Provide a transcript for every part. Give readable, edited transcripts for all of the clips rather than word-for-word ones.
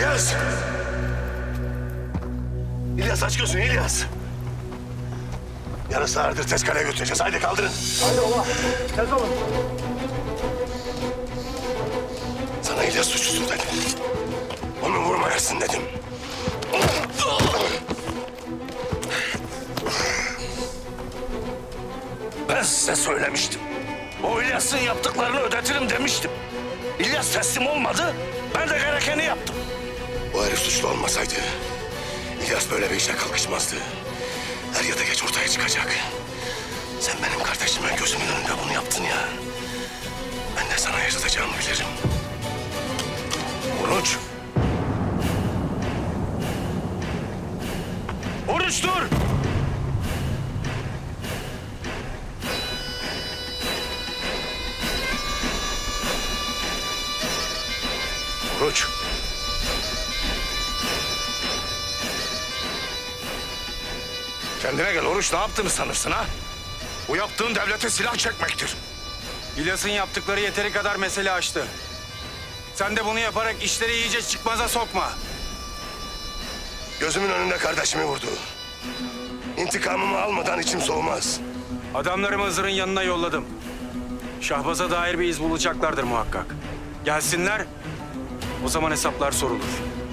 İlyas! İlyas aç gözünü İlyas! Yarası ağırdır, tezkereye götüreceğiz. Haydi kaldırın. Haydi baba, tez olun. Sana İlyas suçlusu dedim. Onu vurmayasın dedim. Ben size söylemiştim. O İlyas'ın yaptıklarını ödetirim demiştim. İlyas teslim olmadı, ben de gerekeni yaptım. O herif suçlu olmasaydı İlyas böyle bir işe kalkışmazdı. Er ya da geç ortaya çıkacak. Sen benim kardeşime gözümün önünde bunu yaptın ya. Ben de sana yaşatacağımı bilirim. Oruç! Oruç dur! Oruç! Kendine gel Oruç, ne yaptığını sanırsın ha? Bu yaptığın devlete silah çekmektir. İlyas'ın yaptıkları yeteri kadar mesele açtı. Sen de bunu yaparak işleri iyice çıkmaza sokma. Gözümün önünde kardeşimi vurdu. İntikamımı almadan içim soğumaz. Adamlarımı Hızır'ın yanına yolladım. Şahbaz'a dair bir iz bulacaklardır muhakkak. Gelsinler, o zaman hesaplar sorulur.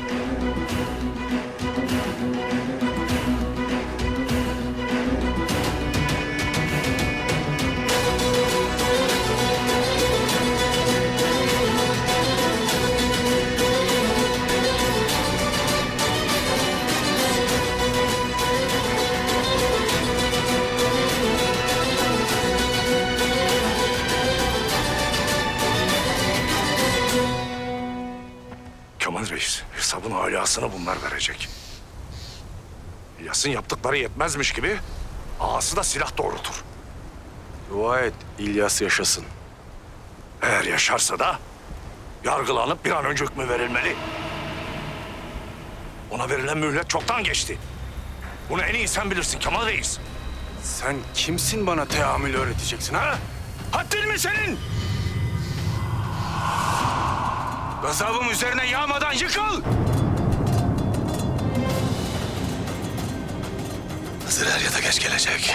Kemal Reis, hesabın alasını bunlar verecek. İlyas'ın yaptıkları yetmezmiş gibi ağası da silah doğrultur. Dua et, İlyas yaşasın. Eğer yaşarsa da yargılanıp bir an önce hükmü verilmeli. Ona verilen mühlet çoktan geçti. Bunu en iyi sen bilirsin Kemal Reis. Sen kimsin bana teamül öğreteceksin ha? Haddin mi senin? Gazabım üzerine yağmadan yıkıl! Hızır er ya da geç gelecek.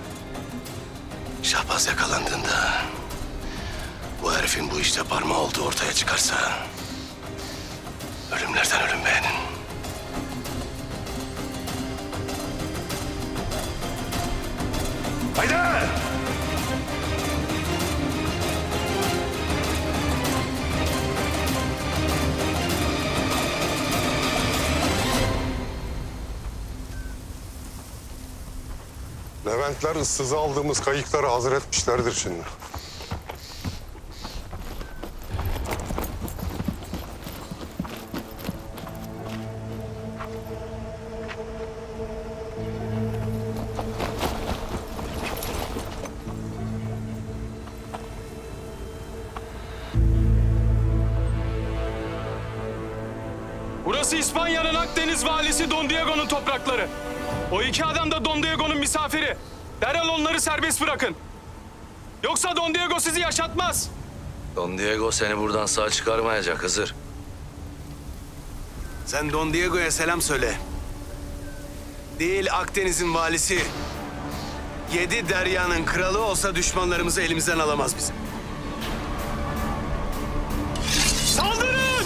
Şahbaz yakalandığında bu herifin bu işte parmağı olduğu ortaya çıkarsa ölümlerden ölüm beğenin. Haydi! Leventler ıssıza aldığımız kayıkları hazır etmişlerdir şimdi. Burası İspanya'nın Akdeniz valisi Don Diego'nun toprakları. O iki adam da Don Diego'nun misafiri. Derhal onları serbest bırakın. Yoksa Don Diego sizi yaşatmaz. Don Diego seni buradan sağ çıkarmayacak Hızır. Sen Don Diego'ya selam söyle. Değil Akdeniz'in valisi. 7 deryanın kralı olsa düşmanlarımızı elimizden alamaz bizim. Saldırın!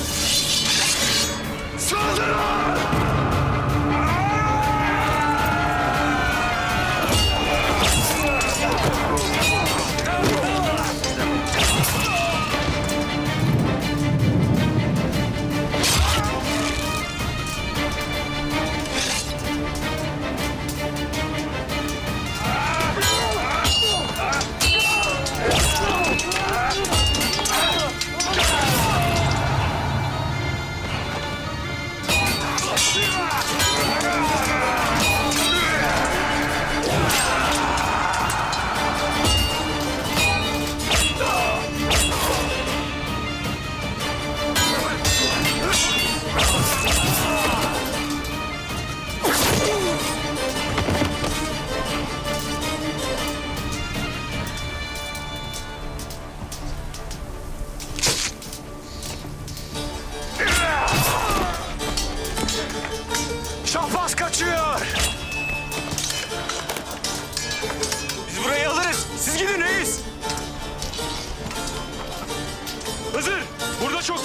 Saldırın!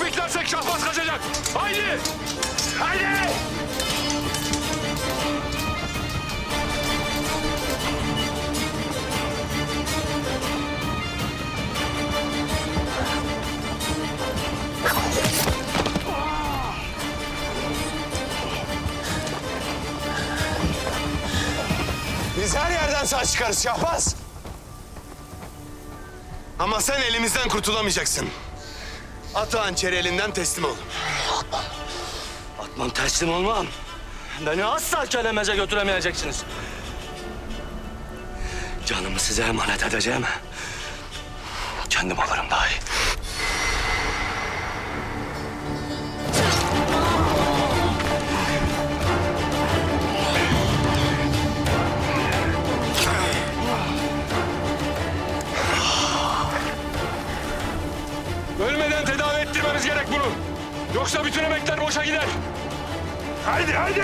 beklersek Şahbaz kaçacak. Haydi! Haydi! Biz her yerden sağ çıkarız Şahbaz. Ama sen elimizden kurtulamayacaksın. Atı hançeri elinden teslim ol. Atmam, teslim olmam. Beni asla kelemece götüremeyeceksiniz. Canımı size emanet edeceğim. Kendim alırım daha iyi. Ölmeden tedavi ettirmemiz gerek bunu. Yoksa bütün emekler boşa gider. Haydi, haydi!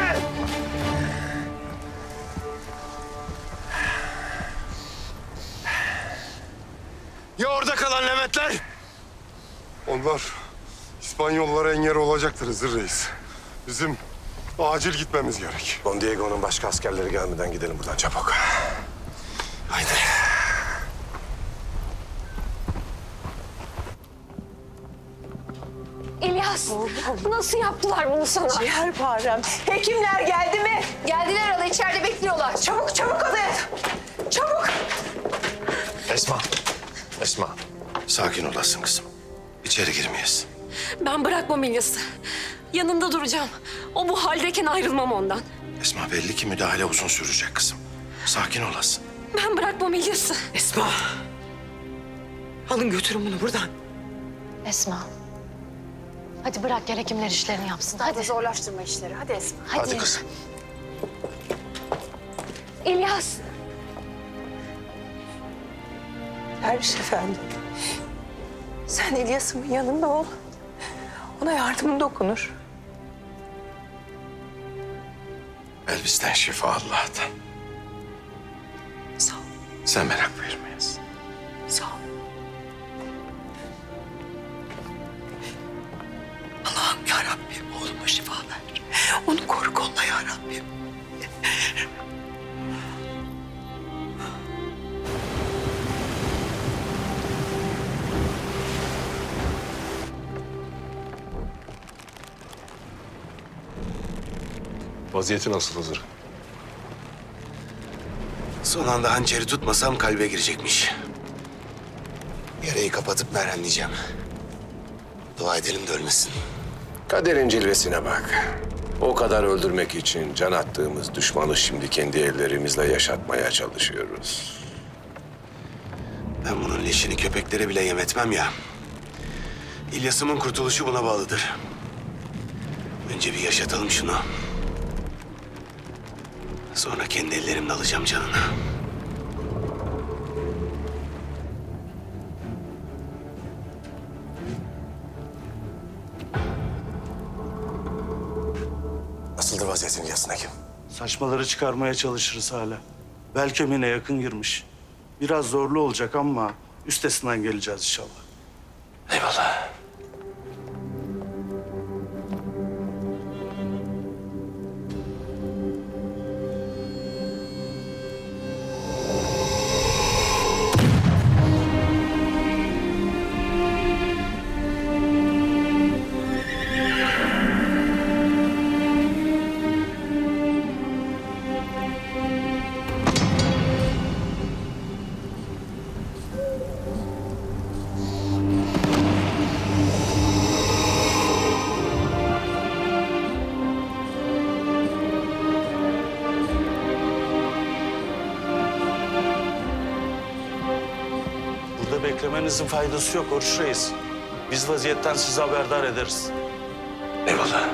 Ya orada kalan Leventler? Onlar İspanyollara engel olacaktır Hızır Reis. Bizim acil gitmemiz gerek. Don Diego'nun başka askerleri gelmeden gidelim buradan çabuk. Haydi. İlyas, nasıl yaptılar bunu sana? Ciğerparem. Hekimler geldi mi? Geldiler hala, içeride bekliyorlar. Çabuk çabuk odaya. Çabuk. Esma. Esma. Sakin olasın kızım. İçeri girmeyiz. Ben bırakmam İlyas'ı. Yanında duracağım. O bu haldeyken ayrılmam ondan. Esma belli ki müdahale uzun sürecek kızım. Sakin olasın. Ben bırakmam İlyas'ı. Esma. Alın götürün bunu buradan. Esma. Hadi bırak gel hekimler işlerini yapsın. Hadi. Zorlaştırma işleri. Hadi Esma. Hadi kızım. İlyas. Derviş efendi. Sen İlyas'ımın yanında ol. Ona yardımın dokunur. Elbis'ten şifa Allah'tan. Sağ ol. Sen merak buyurmayasın. Sağ ol. Allah'ım ya Rabbim oğluma şifa ver. Onu koru kolla ya Rabbim. Vaziyeti nasıl Hızır? Son anda hançeri tutmasam kalbe girecekmiş. Yarayı kapatıp merhenleyeceğim. Dua edelim de ölmesin. Kaderin cilvesine bak. O kadar öldürmek için can attığımız düşmanı şimdi kendi ellerimizle yaşatmaya çalışıyoruz. Ben bunun leşini köpeklere bile yem etmem ya. İlyas'ımın kurtuluşu buna bağlıdır. Önce bir yaşatalım şunu. Sonra kendi ellerimle alacağım canını. Nasıldır vaziyetin İlyas'ın hekim? Saçmaları çıkarmaya çalışırız hala. Bel kemiğine yakın girmiş. Biraz zorlu olacak ama üstesinden geleceğiz inşallah. Eyvallah. Burada beklemenizin faydası yok Oruç Reis. Biz vaziyetten sizi haberdar ederiz. Eyvallah.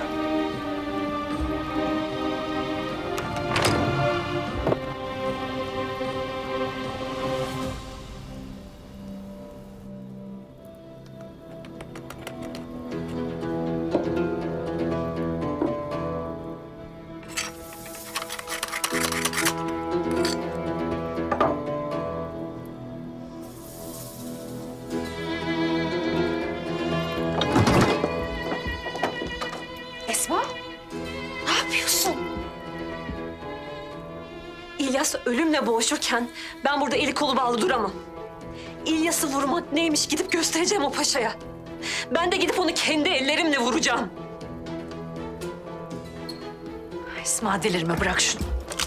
İlyas ölümle boğuşurken ben burada eli kolu bağlı duramam. İlyas'ı vurmak neymiş gidip göstereceğim o paşaya. Ben de gidip onu kendi ellerimle vuracağım. Esma delirme, bırak şunu.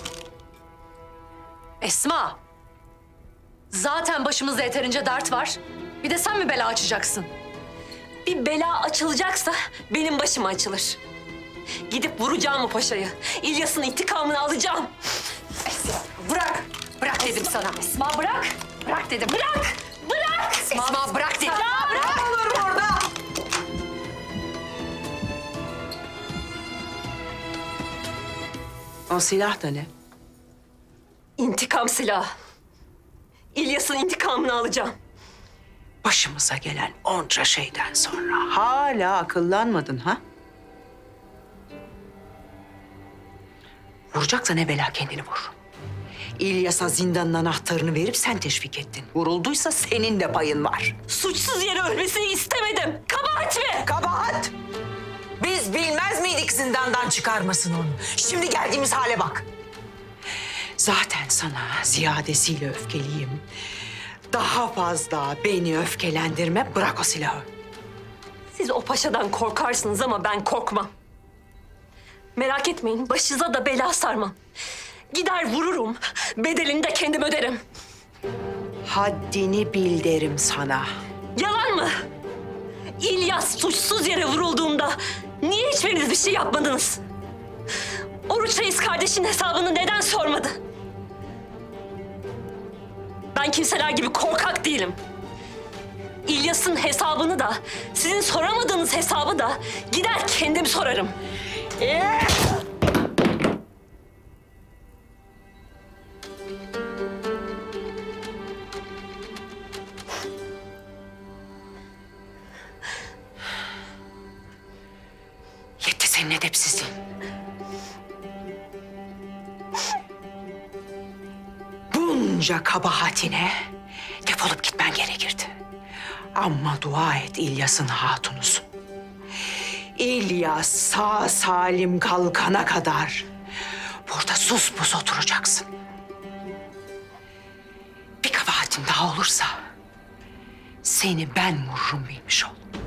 Esma! Zaten başımızda yeterince dert var. Bir de sen mi bela açacaksın? Bir bela açılacaksa benim başıma açılır. Gidip vuracağım o paşayı. İlyas'ın intikamını alacağım. Esma bırak! Bırak dedim sana. Esma bırak! Bırak dedim. Bırak! Bırak! Esma bırak dedim. Bırak! Olur orada! O silah da ne? İntikam silahı. İlyas'ın intikamını alacağım. Başımıza gelen onca şeyden sonra hala akıllanmadın ha? Vuracaksan evvela kendini vur. İlyas'a zindanın anahtarını verip sen teşvik ettin. Vurulduysa senin de payın var. Suçsuz yere ölmesini istemedim. Kabahat mi? Kabahat! Biz bilmez miydik zindandan çıkarmasın onu? Şimdi geldiğimiz hale bak. Zaten sana ziyadesiyle öfkeliyim. Daha fazla beni öfkelendirme, bırak o silahı. Siz o paşadan korkarsınız ama ben korkmam. Merak etmeyin, başınıza da bela sarmam. Gider vururum, bedelini de kendim öderim. Haddini bil derim sana. Yalan mı? İlyas suçsuz yere vurulduğunda niye hiçbiriniz bir şey yapmadınız? Oruç Reis kardeşin hesabını neden sormadı? Ben kimseler gibi korkak değilim. İlyas'ın hesabını da, sizin soramadığınız hesabı da gider kendim sorarım. Yetti senin edepsizliğin. Bunca kabahatine defolup gitmen gerekirdi. Ama dua et İlyas'ın hatunusun. İlyas sağ salim kalkana kadar burada sus pus oturacaksın. Bir kabahatin daha olursa seni ben vururum bilmiş ol.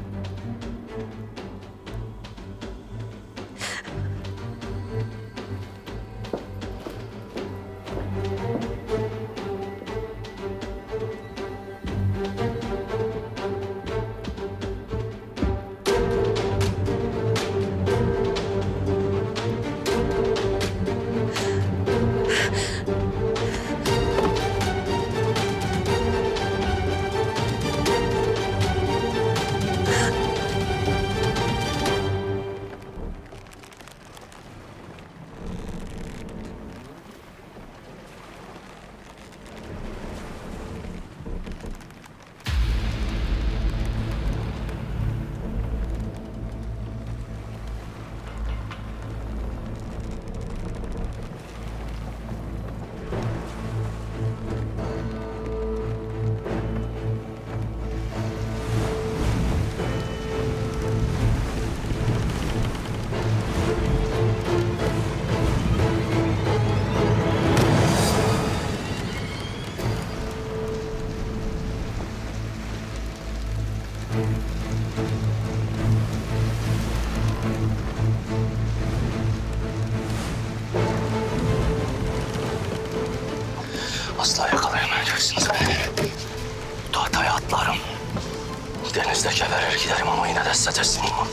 Asla yakalayamayacaksınız beni. Tahtaya atlarım. Denizde geberir giderim ama yine de size teslim olmam.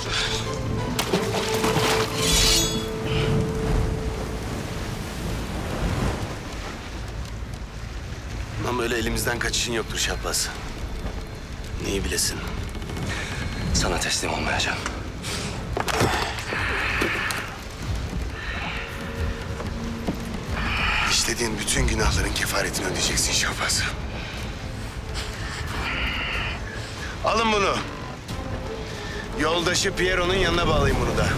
Ama öyle elimizden kaçışın yoktur Şahbaz. Neyi bilesin? Sana teslim olmayacağım. İşlediğin bütün günahların kefaretini ödeyeceksin Şahbaz. Alın bunu. Yoldaşı Piero'nun yanına bağlayın bunu da.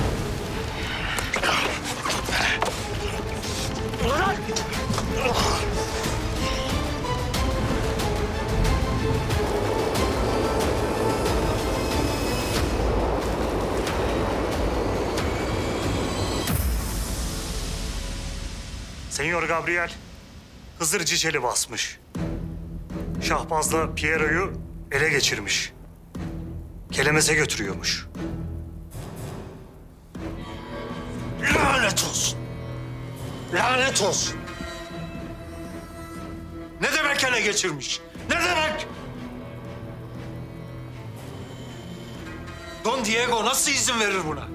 Senyor Gabriel, Hızır Ciceli basmış. Şahbaz'la Piero'yu ele geçirmiş. Kelemeze götürüyormuş. Lanet olsun. Lanet olsun. Ne demek ele geçirmiş? Ne demek? Don Diego nasıl izin verir buna?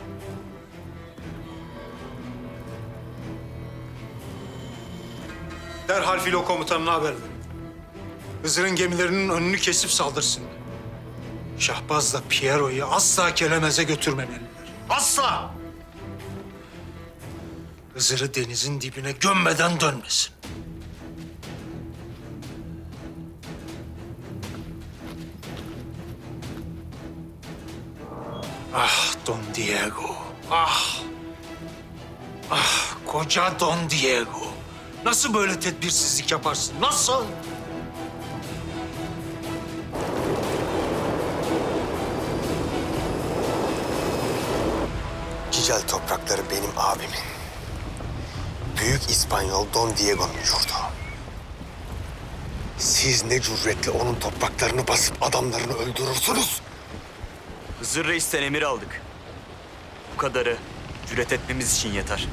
Derhal filo komutanına haber verin. Hızır'ın gemilerinin önünü kesip saldırsın. Şahbaz'la Piero'yu asla Kelemez'e götürmemeliler. Asla! Hızır'ı denizin dibine gömmeden dönmesin. Ah Don Diego, ah! Ah koca Don Diego! Nasıl böyle tedbirsizlik yaparsın? Nasıl? Cicel toprakları benim abimin. Büyük İspanyol Don Diego'nun yurdu. Siz ne cüretle onun topraklarını basıp adamlarını öldürürsünüz? Hızır Reis'ten emir aldık. Bu kadarı cüret etmemiz için yeter.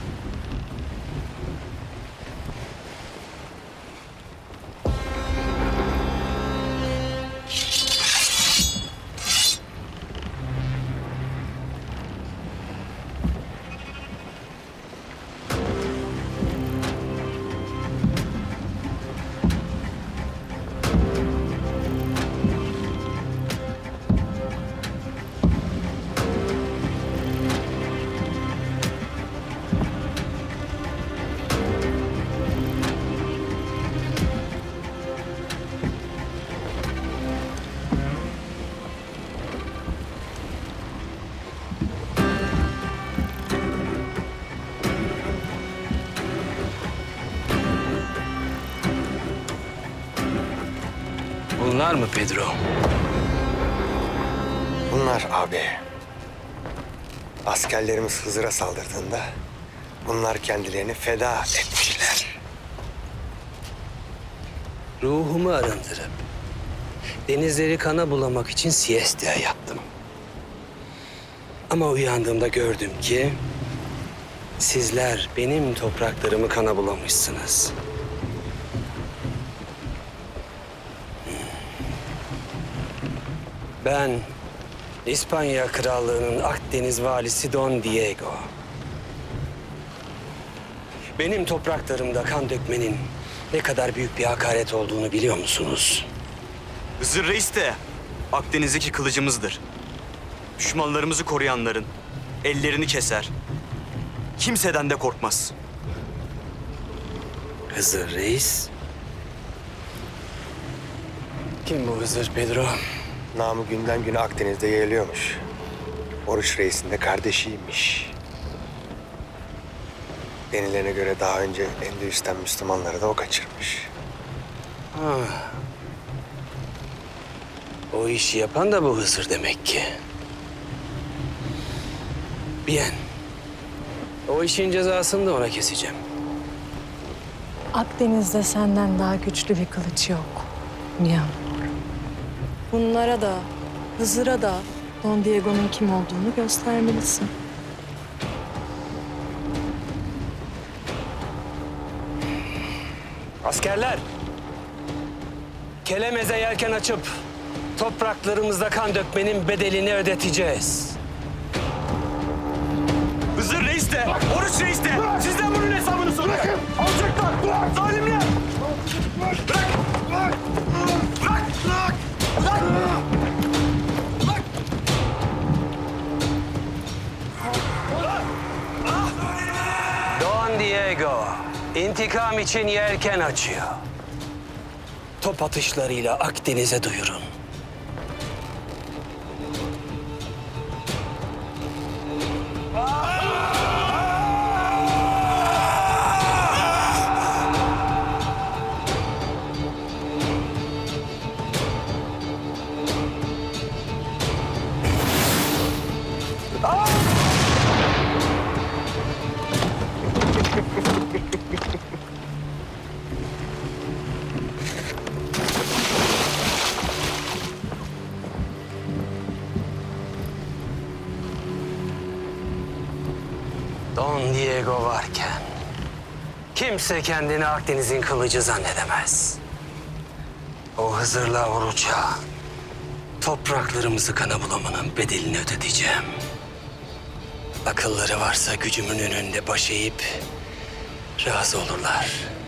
Bunlar mı Pedro? Bunlar abi. Askerlerimiz Hızır'a saldırdığında bunlar kendilerini feda etmişler. Ruhumu arındırıp denizleri kana bulamak için siesta yattım. Ama uyandığımda gördüm ki sizler benim topraklarımı kana bulamışsınız. Ben İspanya Krallığı'nın Akdeniz valisi Don Diego. Benim topraklarımda kan dökmenin ne kadar büyük bir hakaret olduğunu biliyor musunuz? Hızır Reis de Akdeniz'deki kılıcımızdır. Düşmanlarımızı koruyanların ellerini keser. Kimseden de korkmaz. Hızır Reis? Kim bu Hızır Pedro? Namı günden güne Akdeniz'de yayılıyormuş. Oruç Reis'in de kardeşiymiş. Denilene göre daha önce Endülüs'ten Müslümanları da o kaçırmış. Ah. O işi yapan da bu Hızır demek ki. Bien. O işin cezasını da ona keseceğim. Akdeniz'de senden daha güçlü bir kılıç yok. Mian. Bunlara da, Hızır'a da Don Diego'nun kim olduğunu göstermelisin. Askerler! Kelemeze yelken açıp topraklarımızda kan dökmenin bedelini ödeteceğiz. Hızır Reis de, Oruç Reis de sizden bunun hesabını sorun. Alçaklar, zalimler! Bırak! Bırak! Bırak! Bırak! Don Diego intikam için yelken açıyor. Top atışlarıyla Akdeniz'e duyurun. Don Diego varken kimse kendini Akdeniz'in kılıcı zannedemez. O Hızır'la Oruç'a topraklarımızı kana bulamanın bedelini ödeteceğim. Akılları varsa gücümün önünde baş eğip razı olurlar.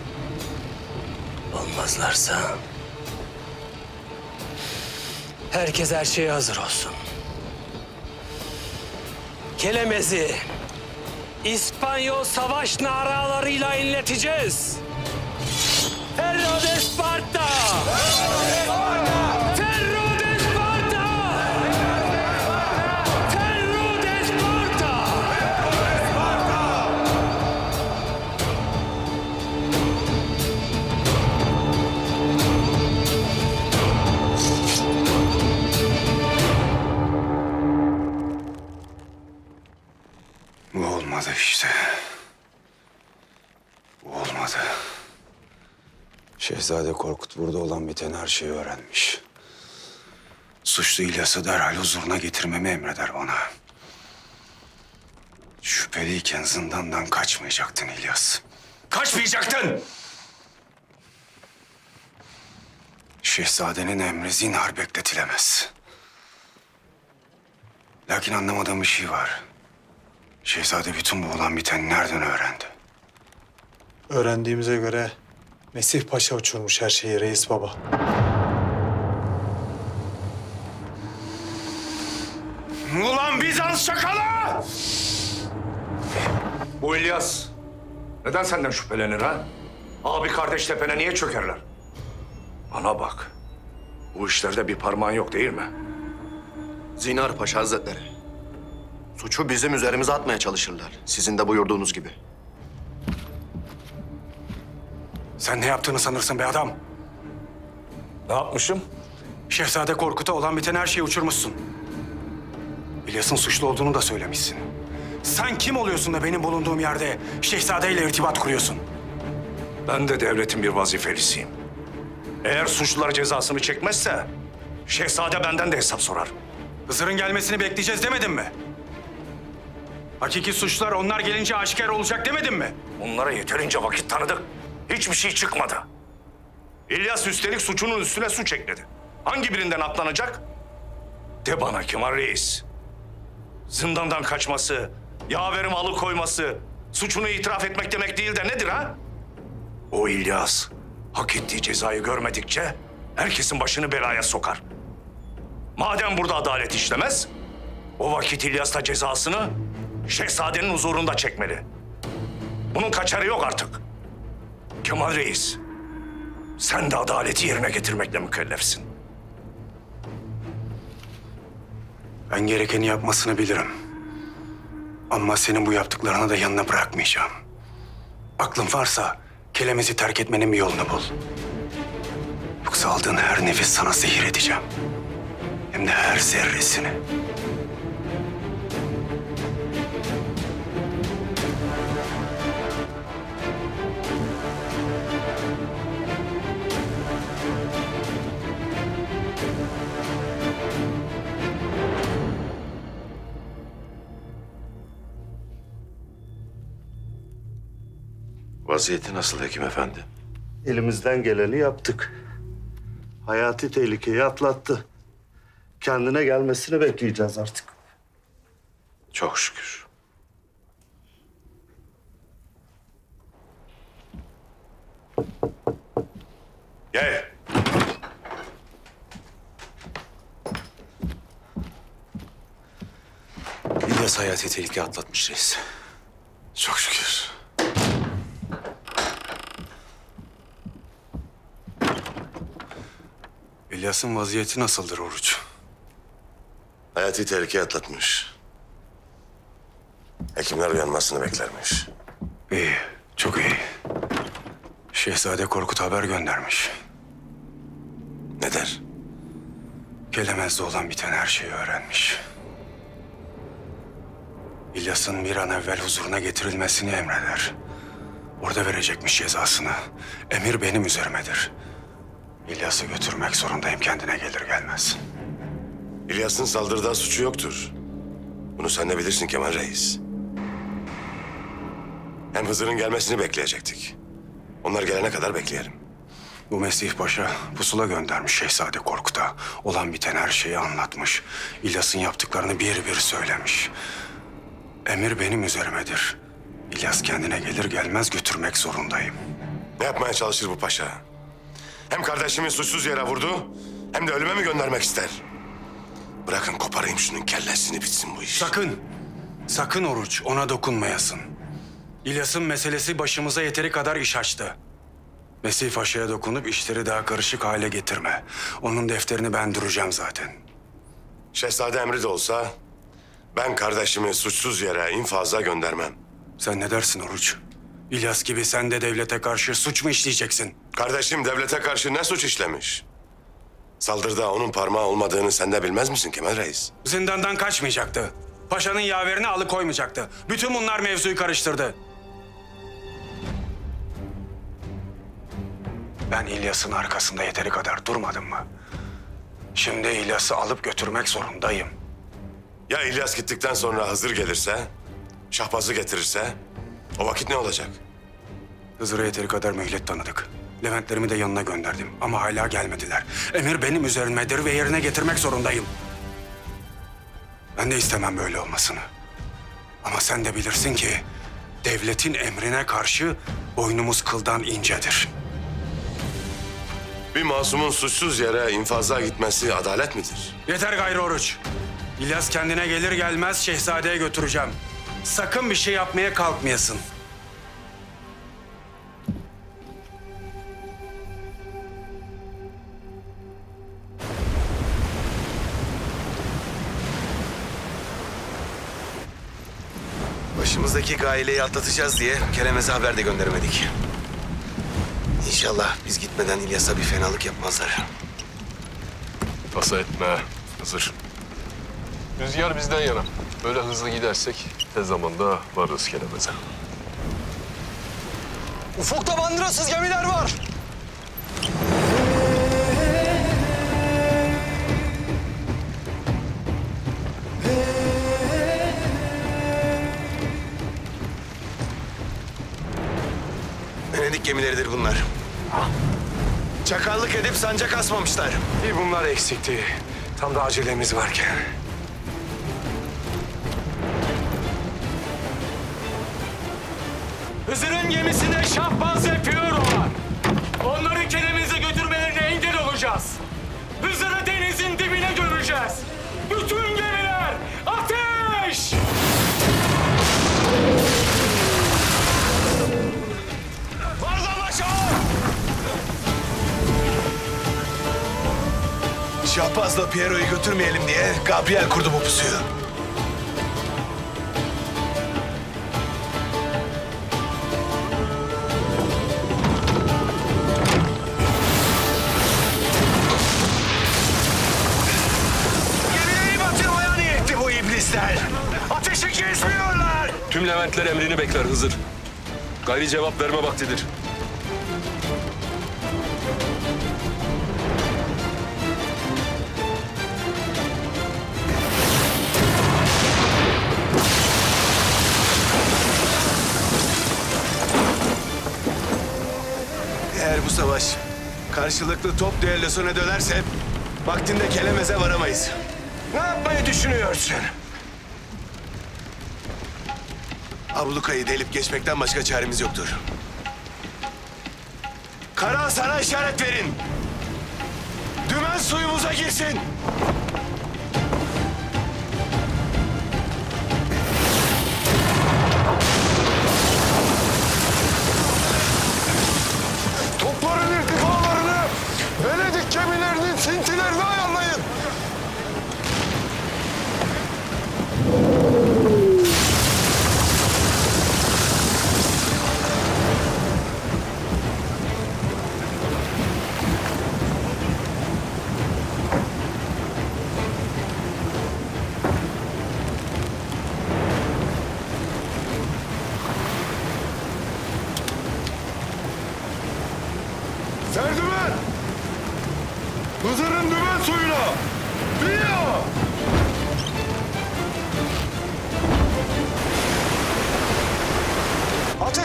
Olmazlarsa herkes her şeye hazır olsun. Kelemez'i İspanyol savaş naralarıyla inleteceğiz. Ferro de Esparta! Ferro de Esparta! Ferro de Esparta! Bu olmadı işte. Bu olmadı. Şehzade Korkut burada olan biten her şeyi öğrenmiş. Suçlu İlyas'ı derhal huzuruna getirmemi emreder bana. Şüpheliyken zindandan kaçmayacaktın İlyas. Kaçmayacaktın! Şehzadenin emri zinhar bekletilemez. Lakin anlamadığım bir şey var. Şehzade bütün bu olan biteni nereden öğrendi? Öğrendiğimize göre Mesih Paşa uçurmuş her şeyi reis baba. Ulan Bizans şakalı! Bu İlyas neden senden şüphelenir ha? Abi kardeş tepene niye çökerler? Bana bak. Bu işlerde bir parmağın yok değil mi? Zinhar Paşa Hazretleri. Suçu bizim üzerimize atmaya çalışırlar. Sizin de buyurduğunuz gibi. Sen ne yaptığını sanırsın be adam? Ne yapmışım? Şehzade Korkut'a olan biten her şeyi uçurmuşsun. İlyas'ın suçlu olduğunu da söylemişsin. Sen kim oluyorsun da benim bulunduğum yerde şehzadeyle irtibat kuruyorsun? Ben de devletin bir vazifelisiyim. Eğer suçlular cezasını çekmezse şehzade benden de hesap sorar. Hızır'ın gelmesini bekleyeceğiz demedin mi? Hakiki suçlular onlar gelince aşikar olacak demedin mi? Onlara yeterince vakit tanıdık. Hiçbir şey çıkmadı. İlyas üstelik suçunun üstüne suç ekledi. Hangi birinden aklanacak? De bana Kemal Reis. Zindandan kaçması, yaverim alıkoyması, suçunu itiraf etmek demek değil de nedir ha? O İlyas hak ettiği cezayı görmedikçe herkesin başını belaya sokar. Madem burada adalet işlemez, o vakit İlyas da cezasını şehzadenin huzurunda çekmeli. Bunun kaçarı yok artık. Kemal Reis, sen de adaleti yerine getirmekle mükellefsin. Ben gerekeni yapmasını bilirim. Ama senin bu yaptıklarını da yanına bırakmayacağım. Aklın varsa Kelemez'i terk etmenin bir yolunu bul. Yoksa aldığın her nefes sana zehir edeceğim. Hem de her zerresini. Vaziyeti nasıl hekim efendi? Elimizden geleni yaptık. Hayati tehlikeyi atlattı. Kendine gelmesini bekleyeceğiz artık. Çok şükür. Gel. İlyas hayati tehlike atlatmış reis. Çok şükür. İlyas'ın vaziyeti nasıldır Oruç? Hayati tehlike atlatmış. Hekimler uyanmasını beklermiş. İyi, çok iyi. Şehzade Korkut haber göndermiş. Ne der? Kelemez'de olan biten her şeyi öğrenmiş. İlyas'ın bir an evvel huzuruna getirilmesini emreder. Orada verecekmiş cezasını. Emir benim üzeremedir. İlyas'ı götürmek zorundayım kendine gelir gelmez. İlyas'ın saldırıda suçu yoktur. Bunu sen de bilirsin Kemal Reis. Hem Hızır'ın gelmesini bekleyecektik. Onlar gelene kadar bekleyelim. Bu Mesih Paşa pusula göndermiş Şehzade Korkut'a. Olan biten her şeyi anlatmış. İlyas'ın yaptıklarını bir bir söylemiş. Emir benim üzerimedir. İlyas kendine gelir gelmez götürmek zorundayım. Ne yapmaya çalışır bu paşa? Hem kardeşimi suçsuz yere vurdu, hem de ölüme mi göndermek ister? Bırakın koparayım şunun kellesini, bitsin bu iş. Sakın, sakın Oruç, ona dokunmayasın. İlyas'ın meselesi başımıza yeteri kadar iş açtı. Mesih Paşa'ya dokunup işleri daha karışık hale getirme. Onun defterini ben duracağım zaten. Şehzade emri de olsa ben kardeşimi suçsuz yere infaza göndermem. Sen ne dersin Oruç? İlyas gibi sen de devlete karşı suç mu işleyeceksin? Kardeşim devlete karşı ne suç işlemiş? Saldırıda onun parmağı olmadığını sen de bilmez misin Kemal Reis? Zindandan kaçmayacaktı. Paşanın yaverini alıkoymayacaktı. Bütün bunlar mevzuyu karıştırdı. Ben İlyas'ın arkasında yeteri kadar durmadım mı? Şimdi İlyas'ı alıp götürmek zorundayım. Ya İlyas gittikten sonra Hızır gelirse, Şahbaz'ı getirirse o vakit ne olacak? Hızır'a yeteri kadar mühlet tanıdık. Leventlerimi de yanına gönderdim ama hala gelmediler. Emir benim üzerimedir ve yerine getirmek zorundayım. Ben de istemem böyle olmasını. Ama sen de bilirsin ki devletin emrine karşı boynumuz kıldan incedir. Bir masumun suçsuz yere infaza gitmesi adalet midir? Yeter gayrı Oruç. İlyas kendine gelir gelmez şehzadeye götüreceğim. Sakın bir şey yapmaya kalkmayasın. Başımızdaki gaileyi atlatacağız diye Kelemez'e haber de gönderemedik. İnşallah biz gitmeden İlyas'a bir fenalık yapmazlar. Tasa etme Hızır. Rüzgar bizden yana. Böyle hızlı gidersek tez zamanda varırız Kelemez'e. Ufukta bandırasız gemiler var. Venedik gemileridir bunlar. Çakallık edip sancak asmamışlar. Bir bunlar eksikti. Tam da acelemiz varken. Hızır'ın gemisinde Şahbaz ve Piyero var. Onları Kelemez'e götürmelerine engel olacağız. Hızır'ı denizin dibine gömeceğiz. Bütün gemiler ateş! Şahbaz'la Piero'yu götürmeyelim diye Gabriel kurdu bu pusuyu. Gemileri batırmaya niyetli bu iblisler. Ateşi kesmiyorlar. Tüm Leventler emrini bekler Hızır. Gayri cevap verme vaktidir. Eğer bu savaş karşılıklı top düellosuna dönerse vaktinde Kelemez'e varamayız. Ne yapmayı düşünüyorsun? Ablukayı delip geçmekten başka çaremiz yoktur. Kara sana işaret verin. Dümen suyumuza girsin. Topların irtifalarını, Venedik gemilerinin sintilerini ayarlayın.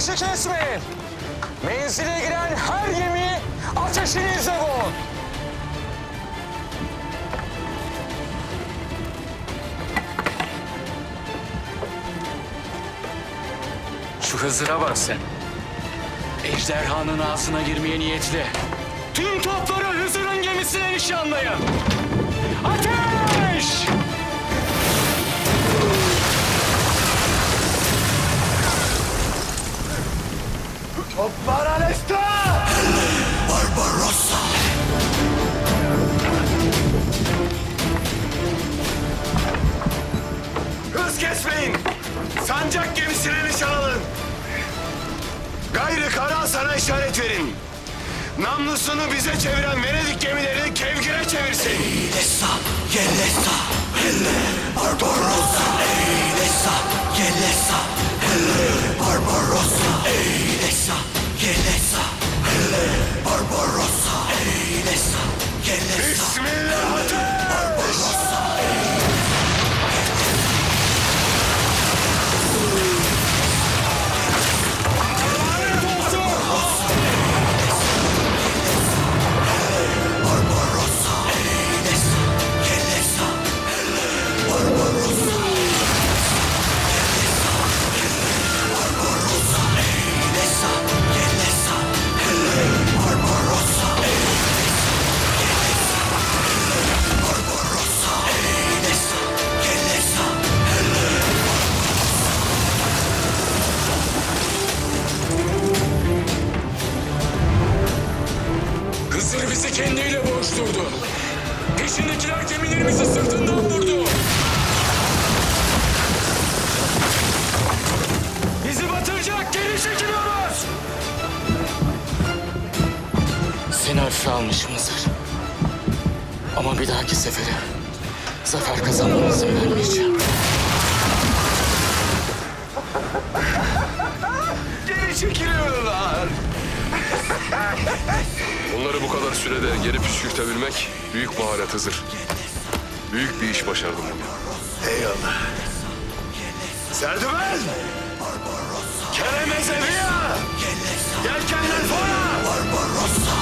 Ateşi kesmeyin. Menzile giren her gemiyi ateşinizle boğun. Şu Hızır'a bak sen. Ejderhanın ağzına girmeye niyetli. Tüm topları Hızır'ın gemisine nişanlayın. Ateş! Toplar Alesta! Barbarossa! Hız kesmeyin. Sancak gemisine nişan alın. Gayrı kara sana işaret verin. Namlusunu bize çeviren Venedik gemilerini kevgire çevirsin. Eylesa, gelesa, hele, Barbarossa. Eylesa, gelesa, hele, Barbarossa. Eylesa, gelesa, hele, Barbarossa. Eylesa, gelesa. Bismillah ateş! Barbarossa. Hızır bizi kendiyle boğuşturdu. Peşindekiler gemilerimizi sırtından vurdu. Bizi batıracak, geri çekiliyoruz. Seni hafife almışım Hızır. Ama bir dahaki sefere zafer kazanmana izin vermeyeceğim. Geri çekiliyorlar. Onları bu kadar sürede geri püskürtebilmek büyük maharet Hızır. Büyük bir iş başardım bugün. Eyvallah. Serdümen! Kereme Zeviya! Yelkenler fora! Barbarossa!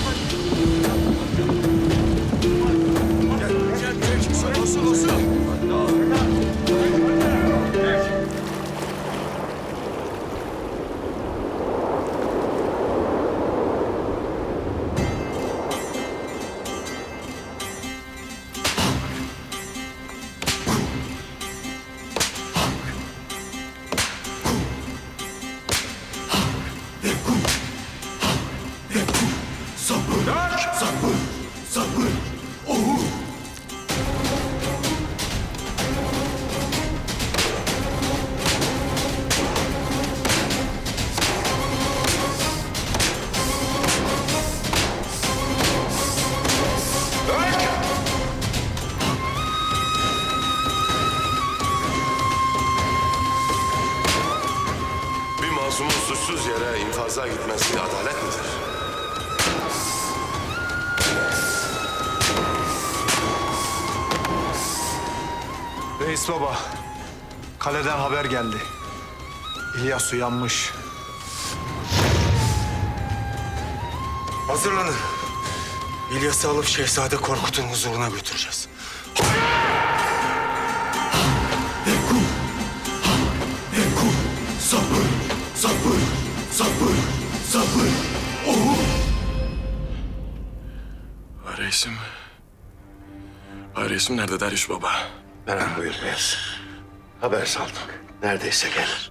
Bir masumun suçsuz yere infaza gitmesi adalet midir? Reis baba, kaleden haber geldi. İlyas uyanmış. Hazırlanın. İlyas'ı alıp Şehzade Korkut'un huzuruna götüreceğiz. Sabır, sabır, sabır, sabır. Reisim. Reisim nerede Derviş Baba? Merak buyurmayız. Haber saldık. Neredeyse gelir.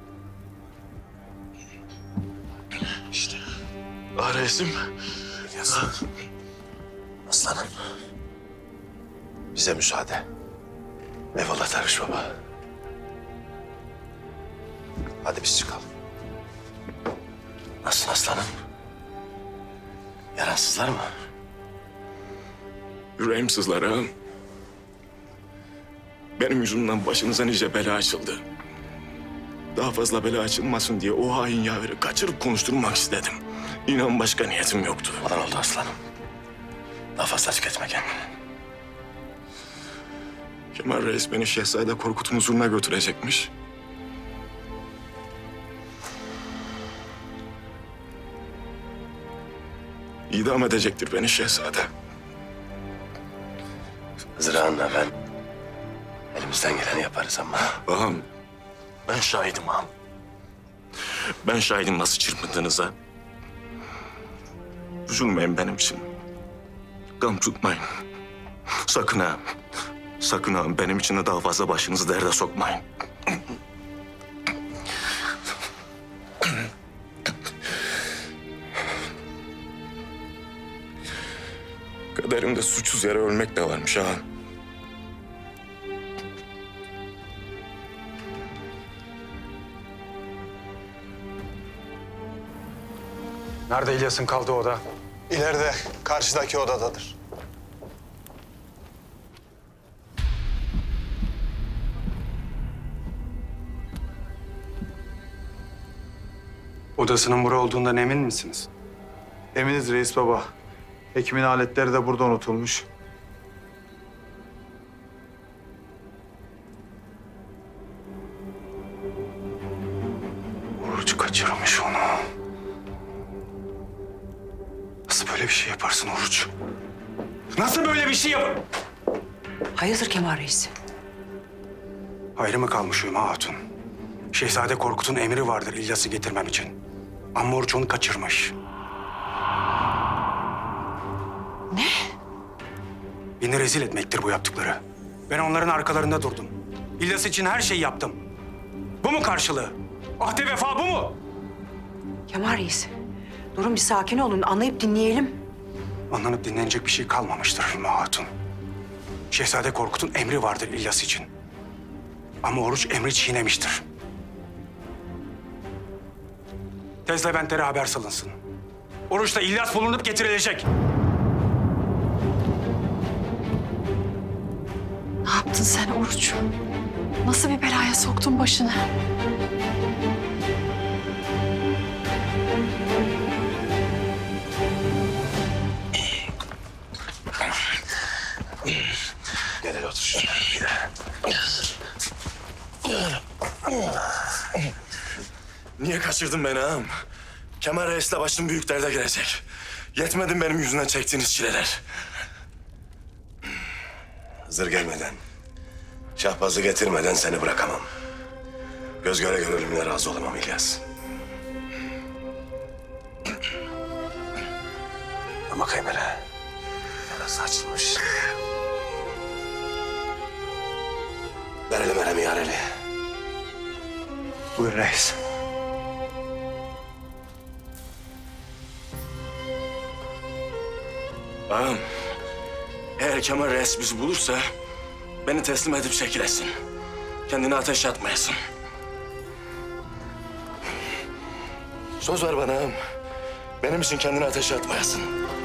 İşte. Reisim. Aslanım. Bize müsaade. Eyvallah Derviş Baba. Hadi biz çıkalım. Nasılsın aslanım? Yaransızlar mı? Yüreğim sızlar ağam. Benim yüzümden başınıza nice bela açıldı. Daha fazla bela açılmasın diye o hain yaveri kaçırıp konuşturmak istedim. İnan başka niyetim yoktu. Olan oldu aslanım. Daha fazla tüketme kendini. Kemal Reis beni Şehzade Korkut'un huzuruna götürecekmiş. idam edecektir beni şehzade. Zırağınla ben elimizden geleni yaparız ama. Ağam, ben şahidim ağam. Ben şahidim nasıl çırpındığınıza. Üzülmeyin benim için. Gam tutmayın. Sakın ha. Sakın ha benim için de daha fazla başınızı derde sokmayın. Kaderimde suçsuz yere ölmek de varmış ağam. Nerede İlyas'ın kaldığı oda? İleride, karşıdaki odadadır. Odasının bura olduğundan emin misiniz? Eminiz reis baba. Hekimin aletleri de burada unutulmuş. Oruç kaçırmış onu. Nasıl böyle bir şey yaparsın Oruç? Nasıl böyle bir şey yap... Hayırdır Kemal Reis? Hayrı mı kalmış Hüma Hatun? Şehzade Korkut'un emri vardır İlyas'ı getirmem için. Ama Oruç onu kaçırmış. Ne? Beni rezil etmektir bu yaptıkları. Ben onların arkalarında durdum. İlyas için her şeyi yaptım. Bu mu karşılığı? Ahde vefa bu mu? Kemal Reis, durun bir sakin olun. Anlayıp dinleyelim. Anlanıp dinlenecek bir şey kalmamıştır Hüma Hatun. Şehzade Korkut'un emri vardır İlyas için. Ama Oruç emri çiğnemiştir. Tez Leventlere haber salınsın. Oruç'ta İlyas bulunup getirilecek. Ne yaptın sen Oruç? Nasıl bir belaya soktun başını? Gel hele otur şuraya. Niye kaçırdın beni ağam? Kemal Reis'le başım büyük derde girecek. Yetmedi benim yüzünden çektiğiniz çileler. Hızır gelmeden, Şahbaz'ı getirmeden seni bırakamam. Göz göre göre ölümüne razı olamam İlyas. Ama kaymere yarası açılmış. Ver eli merhemi yar eli. Buyur reis. Ağam, eğer Kemal Reis bizi bulursa beni teslim edip çekilesin. Kendini ateşe atmayasın. Söz ver bana ağam. Benim için kendini ateşe atmayasın.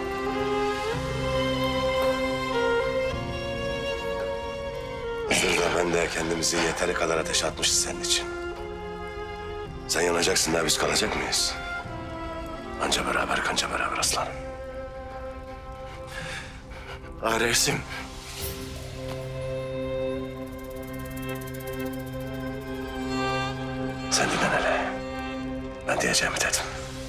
Hızır'da ben de kendimizi yeteri kadar ateşe atmışız senin için. Sen yanacaksın da biz kalacak mıyız? Anca beraber kanca beraber aslanım. Ah reisim. Sen dinlen hele. Ben diyeceğimi dedim.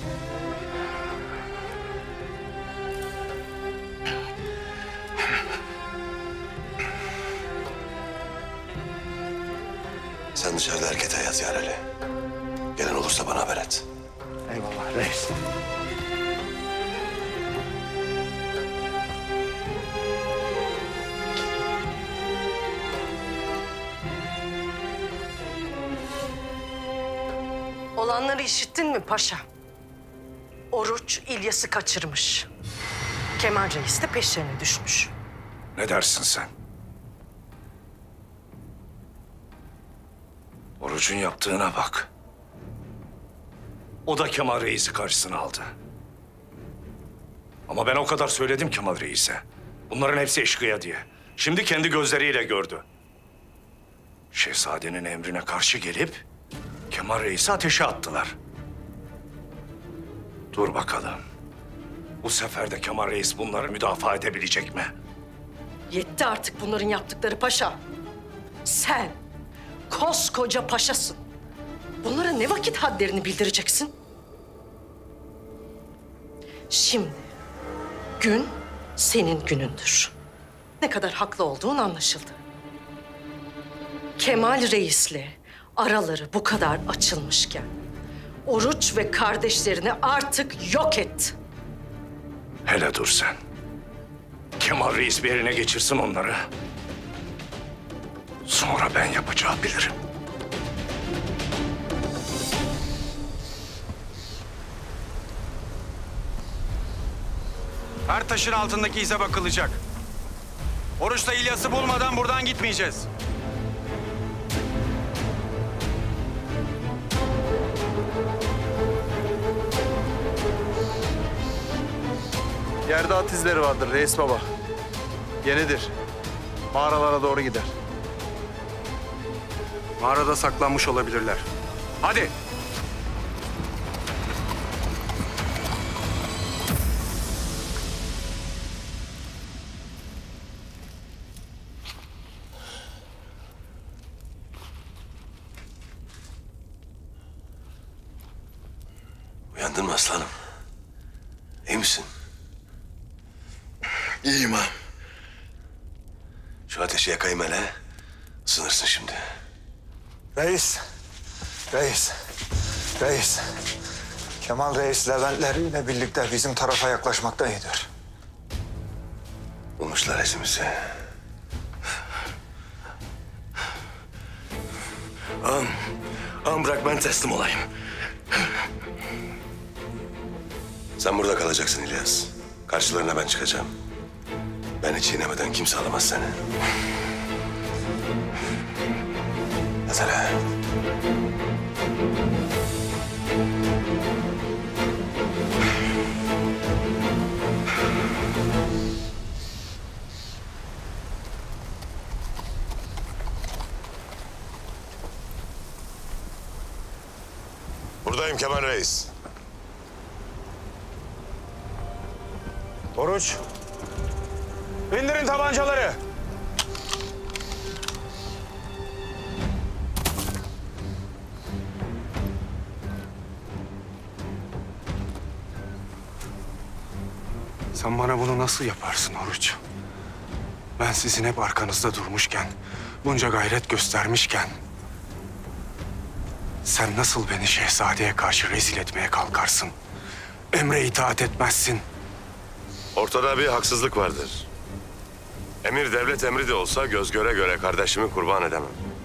Sen dışarıda erkete yat yar hele. Gelen olursa bana haber et. Eyvallah reis. Olanları işittin mi paşa? Oruç İlyas'ı kaçırmış. Kemal Reis de peşlerine düşmüş. Ne dersin sen? Oruç'un yaptığına bak. O da Kemal Reis'i karşısına aldı. Ama ben o kadar söyledim Kemal Reis'e. Bunların hepsi eşkıya diye. Şimdi kendi gözleriyle gördü. Şehzadenin emrine karşı gelip Kemal Reis'i ateşe attılar. Dur bakalım. Bu sefer de Kemal Reis bunları müdafaa edebilecek mi? Yetti artık bunların yaptıkları paşa. Sen koskoca paşasın. Bunlara ne vakit hadlerini bildireceksin? Şimdi Gün senin günündür. Ne kadar haklı olduğun anlaşıldı. Kemal Reis'le araları bu kadar açılmışken Oruç ve kardeşlerini artık yok et. Hele dur sen. Kemal Reis bir eline geçirsin onları. Sonra ben yapacağı bilirim. Her taşın altındaki ize bakılacak. Oruç'la İlyas'ı bulmadan buradan gitmeyeceğiz. Yerde at izleri vardır reis baba. Yenidir. Mağaralara doğru gider. Mağarada saklanmış olabilirler. Hadi. Uyandın mı aslanım? İyi misin? İyiyim ha. Şu ateşi yakayım hele. Isınırsın şimdi. Reis. Kemal Reis Leventleriyle birlikte bizim tarafa yaklaşmaktaydır. Bulmuşlar izimizi. Ağam bırak ben teslim olayım. Sen burada kalacaksın İlyas. Karşılarına ben çıkacağım. Beni çiğnemeden kimse alamaz seni. Mesela. Buradayım Kemal Reis. Oruç. İndirin tabancaları. Sen bana bunu nasıl yaparsın Oruç? Ben sizin hep arkanızda durmuşken, bunca gayret göstermişken... sen nasıl beni şehzadeye karşı rezil etmeye kalkarsın? Emre itaat etmezsin. Ortada bir haksızlık vardır. Emir devlet emri de olsa göz göre göre kardeşimi kurban edemem.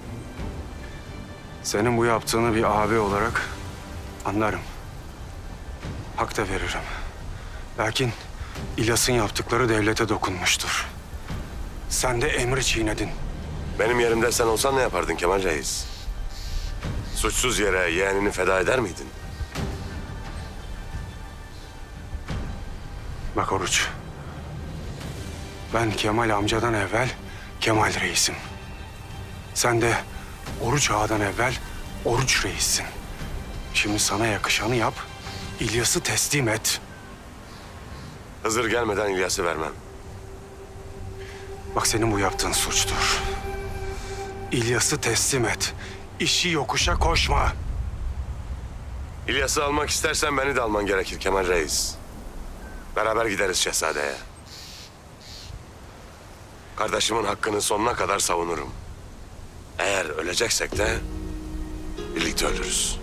Senin bu yaptığını bir abi olarak anlarım. Hak da veririm. Lakin İlyas'ın yaptıkları devlete dokunmuştur. Sen de emri çiğnedin. Benim yerimde sen olsan ne yapardın Kemal Reis? Suçsuz yere yeğenini feda eder miydin? Bak Oruç. Ben Kemal amcadan evvel Kemal Reis'im. Sen de Oruç ağadan evvel Oruç Reis'sin. Şimdi sana yakışanı yap, İlyas'ı teslim et. Hızır gelmeden İlyas'ı vermem. Bak senin bu yaptığın suçtur. İlyas'ı teslim et. İşi yokuşa koşma. İlyas'ı almak istersen beni de alman gerekir Kemal Reis. Beraber gideriz şehzadeye. Kardeşimin hakkını sonuna kadar savunurum. Eğer öleceksek de birlikte ölürüz.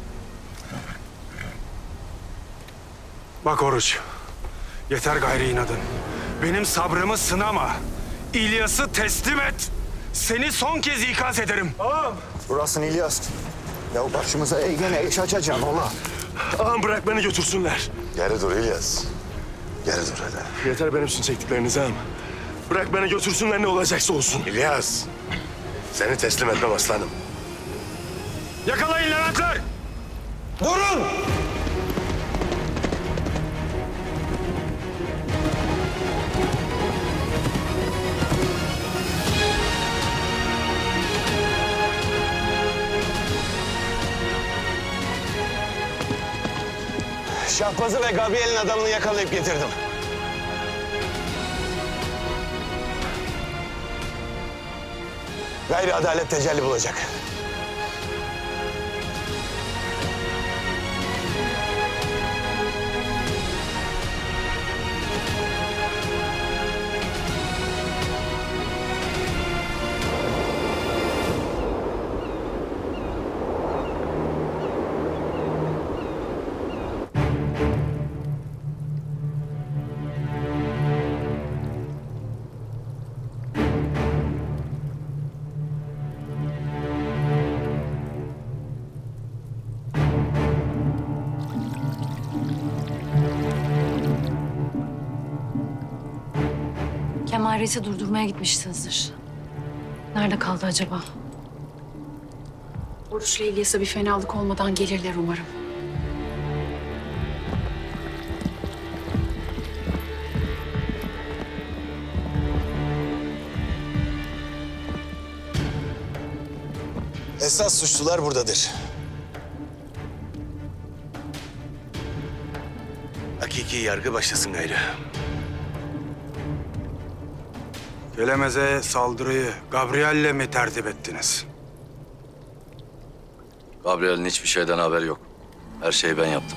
Bak Oruç, yeter gayrı inadın. Benim sabrımı sınama. İlyas'ı teslim et. Seni son kez ikaz ederim. Ağam. Burasın İlyas. Ya başımıza gene iş açacaksın ola. Ağam bırak beni götürsünler. Geri dur İlyas. Geri dur hadi. Yeter benim için çektikleriniz ağam. Bırak beni götürsünler ne olacaksa olsun. İlyas. Seni teslim etmem aslanım. Yakalayın Leventler! Vurun! Şahbaz'ı ve Gabriel'in adamını yakalayıp getirdim. Gayri adalet tecelli bulacak. Kemal Reis'i durdurmaya gitmişti Hızır. Nerede kaldı acaba? Oruç'la İlyas'a bir fenalık olmadan gelirler umarım. Esas suçlular buradadır. Hakiki yargı başlasın gayrı. Kelemez'e saldırıyı Gabriel'le mi tertip ettiniz? Gabriel'in hiçbir şeyden haberi yok. Her şeyi ben yaptım.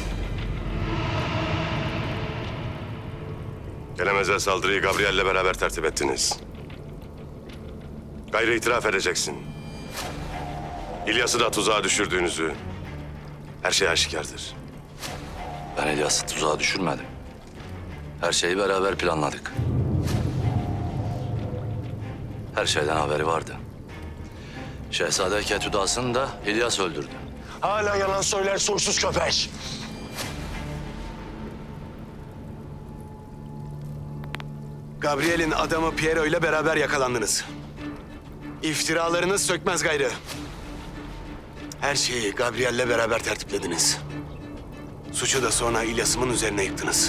Kelemez'e saldırıyı Gabriel'le beraber tertip ettiniz. Gayrı itiraf edeceksin. İlyas'ı da tuzağa düşürdüğünüzü, her şey aşikardır. Ben İlyas'ı tuzağa düşürmedim. Her şeyi beraber planladık. Her şeyden haberi vardı. Şehzade Ketudas'ını da İlyas öldürdü. Hala yalan söyler soysuz köpek. Gabriel'in adamı Piero ile beraber yakalandınız. İftiralarınız sökmez gayrı. Her şeyi Gabriel'le beraber tertiplediniz. Suçu da sonra İlyas'ımın üzerine yıktınız.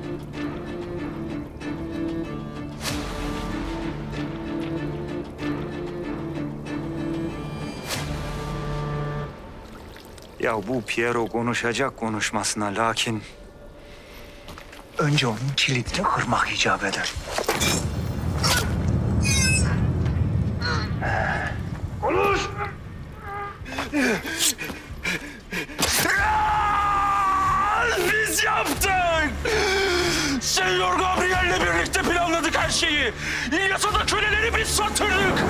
Ya bu Piero konuşacak konuşmasına, lakin önce onun kilidini kırmak icap eder. Konuş! Biz yaptık! Senyor Gabriel'le birlikte planladık her şeyi. İlyas'a da köleleri biz satırdık.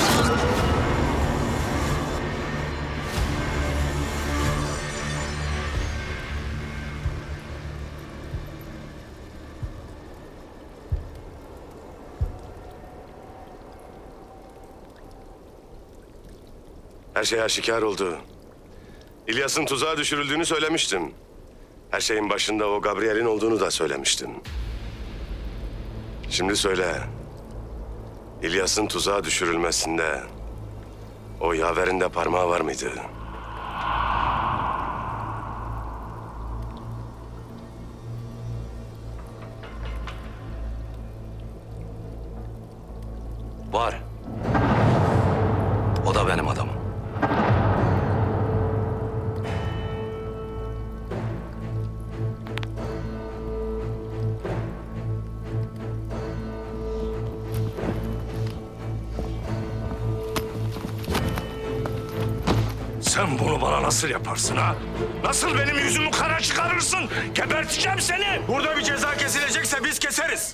Her şey aşikar oldu. İlyas'ın tuzağa düşürüldüğünü söylemiştim. Her şeyin başında o Gabriel'in olduğunu da söylemiştim. Şimdi söyle. İlyas'ın tuzağa düşürülmesinde o yaverin de parmağı var mıydı? Var. O da benim adamım. Sen bunu bana nasıl yaparsın ha? Nasıl benim yüzümü kara çıkarırsın? Geberteceğim seni. Burada bir ceza kesilecekse biz keseriz.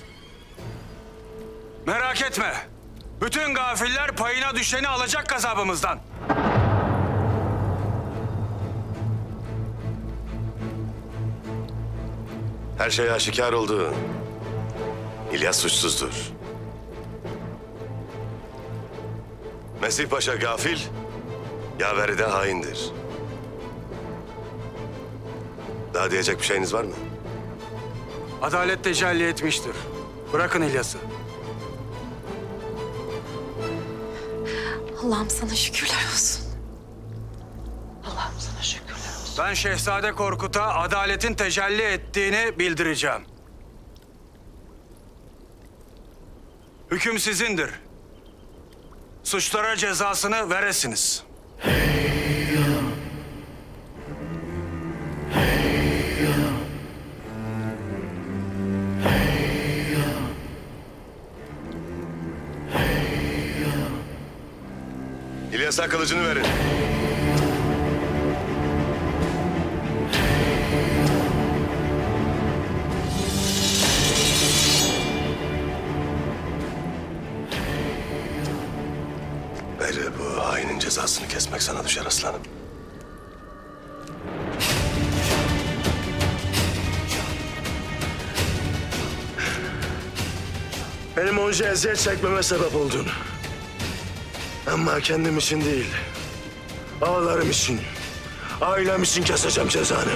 Merak etme. Bütün gafiller payına düşeni alacak gazabımızdan. Her şey aşikar oldu. İlyas suçsuzdur. Mesih Paşa gafil, yaveri de haindir. Daha diyecek bir şeyiniz var mı? Adalet tecelli etmiştir. Bırakın İlyas'ı. Allah'ım sana şükürler olsun. Allah'ım sana şükürler olsun. Ben Şehzade Korkut'a adaletin tecelli ettiğini bildireceğim. Hüküm sizindir. Suçlara cezasını veresiniz. İlyas'a kılıcını verin. Gayrı bu hainin cezasını kesmek sana düşer aslanım. Benim onca eziyet çekmeme sebep oldun. Ama kendim için değil, ağalarım için, ailem için keseceğim cezanı.